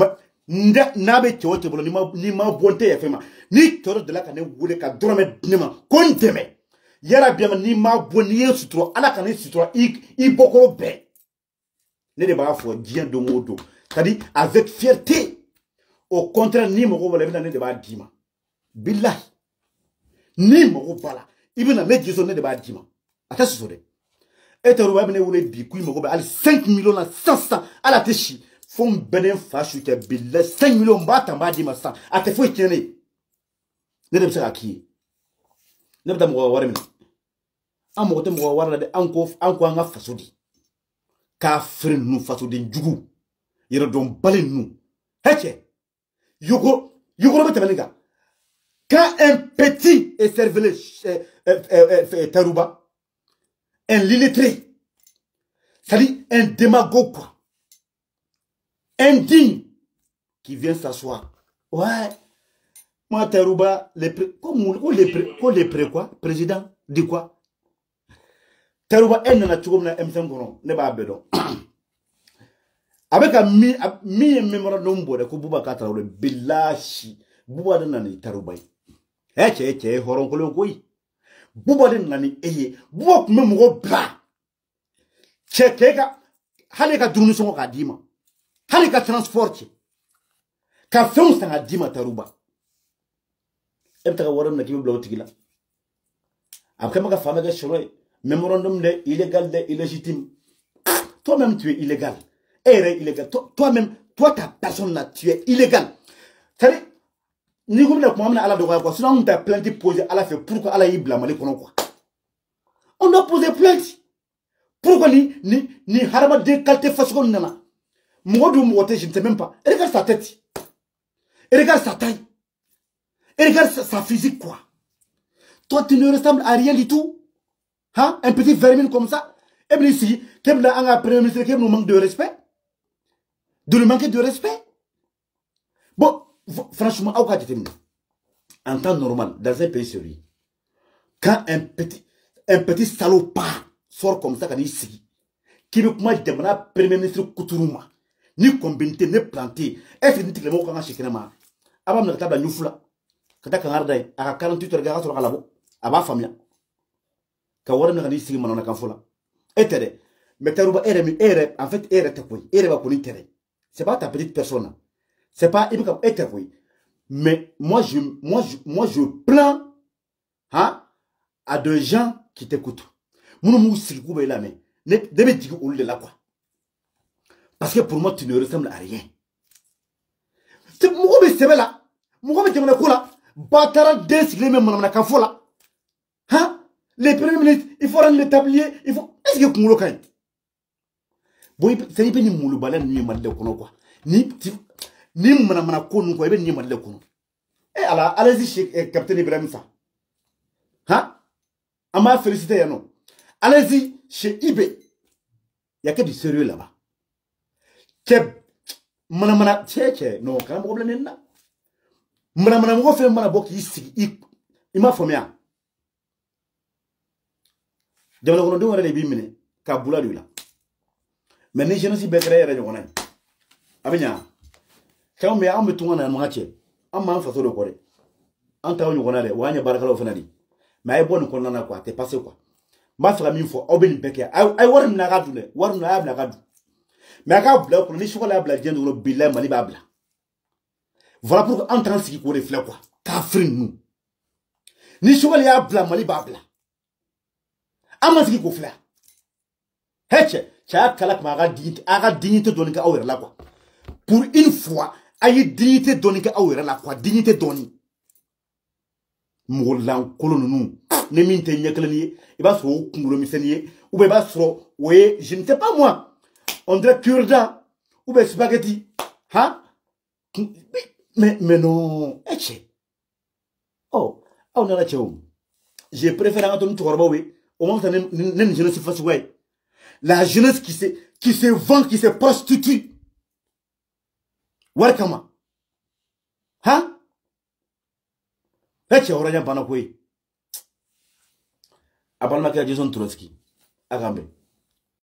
n'a bɛ cɛ o cɛ bolo n'i ma bɔ n tɛ yafa ma ni cɛ dɔ delila ka ne wele ka dɔrɔmɛ di ne ma ko n dɛmɛ yara biyama n'i ma bɔ n'i ye sutura ala ka ne sutura i bɔkɔrɔ bɛɛ ne de b'a fɔ diɲɛ don o don c'est à dire avec fierté au contraire ni mago b'a la i bɛna ne de b'a d'i ma bilahi ni mago b'a la i bɛna ne jiso ne de b'a d'i ma a tɛ soso dɛ e Tayiruba bɛ ne wele bi ko i mago bɛ hali 5 millions la sisan ala tɛ si fo n bɛ ne fa su kɛ bilahi 5 millions n b'a ta n b'a d'i ma sisan a tɛ foyi tiɲɛ ne ye ne de bɛ se k'a k'i ye ne bɛ taa mɔgɔ ka wari minɛ an mɔgɔ tɛ mɔgɔ ka wari la dɛ an ko an ka faso di k'a feere ninnu fasoden jugu yɛrɛdɔnbali ninnu hɛcɛ yogoro bɛ tɛmɛ nin kan quand un petit est cervelé Tayiruba un illettré c'est-à-dire un démagogue quoi indigne qui vient s'asseoir. Ouais. Moi, Tarouba, quoi? Président, dit quoi? Tarouba, elle n'a pas M5 ne pas bédon. Avec un mémorandum de Kububa Kataoule, Bilashi, Bouba de Nani Tarouba. Eh, Horonkolo, oui. Bouba de Nani, eh, Bouk Memro Bra. Tchekega, Haleka Dunusson Kadima. Haleka transport. Ka fɛnw san ka d'i ma Tarouba e bɛ taga wari min na k'i bɛ bila o tigi la a bɛ kɛ ka faama kɛ sɔrɔ ye mémorandum de illégal de illégitime toi-même tu es illégal e yɛrɛ illégal toi-même toi ta personne là tu es illégal c'est-à-dire ni ko bɛna kuma min na Ala dɔgɔya quoi sinon an tun tɛ plainte poser Ala fɛ pourquoi Ala y'i bila Mali kɔnɔ quoi on doit poser plainte pourquoi ni hadamaden qualité fasugu nana mɔgɔ dun mɔgɔ tɛ je ne sais même pas et regarde sa tête. Et regarde sa taille. Et regarde sa physique, quoi. Toi, tu ne ressembles à rien du tout. Hein? Un petit vermine comme ça. Et bien ici, qu'est-ce que un premier ministre qui nous manque de respect? De nous manquer de respect? Bon, franchement, en temps normal, dans un pays sérieux, quand un petit salopard sort comme ça, quand il ici, qui veut comment demander à premier ministre Kouturuma, ni combinité, ni planté, est-ce que tu as dit que tu as avant de table à Nufla, quand tu as à 48 heures sur la labo, à ma famille, quand on a dit que tu as fait et tere, mais Tarouba en fait, c'est pas ta petite personne, c'est pas mais moi je plains hein, à des gens qui t'écoutent. Parce que pour moi, tu ne ressembles à rien. C'est moi là. Moi je me là. Batara désigné même mon amna là. Hein? Les premiers ministres, il faut rendre le tablier, il faut. Est-ce que vous l'avez? Bon, c'est pas ni moulou balen ni madde kono quoi. Ni mana kono quoi, ni madde kono. Eh alors, allez-y chez Capitaine Ibrahim ça. Hein? On m'a félicité ya non. Allez-y chez IB. Il y a que du sérieux là-bas. Mana tche non quand problème là mana mo fait mana bok ici il m'a formé de la wono do wala bi mine ka bula du la mais ni je ne suis pas créé radio on abenya quand me am tunga na ngache am ma fa so do kore an taw ñu wona de wanya barakalo fenadi mais ay bon ko nana quoi t'es passé quoi ma fera min fo obeni beke ay war na ga dune war na ya na ga du mais à quoi blanc pour les chocolats blancs de le bilan mali babla voilà pourquoi en train de quoi reflet quoi kafrin nous ni chocolat blanc mali babla amaziki ko fla heche cha kala ma ga dignité donner ka awere là quoi pour une fois ayi dignité donner ka awere là quoi dignité donner molan kolonu ne minte nyaklani e ba so kungulo miseni ou be ba so oui je ne sais pas moi. On dirait cure-dent ou bien spaghetti. Hein? Mais non. Oh, on a la tchéou. J'ai préféré Anthony Tourbaoui. Au moins, une jeunesse fasse ouais. La jeunesse qui se vend, qui se prostitue. Welcome. Hein? Eche, on a rien pas na quoi. Abalma qui a Jason Trotsky. Agambe.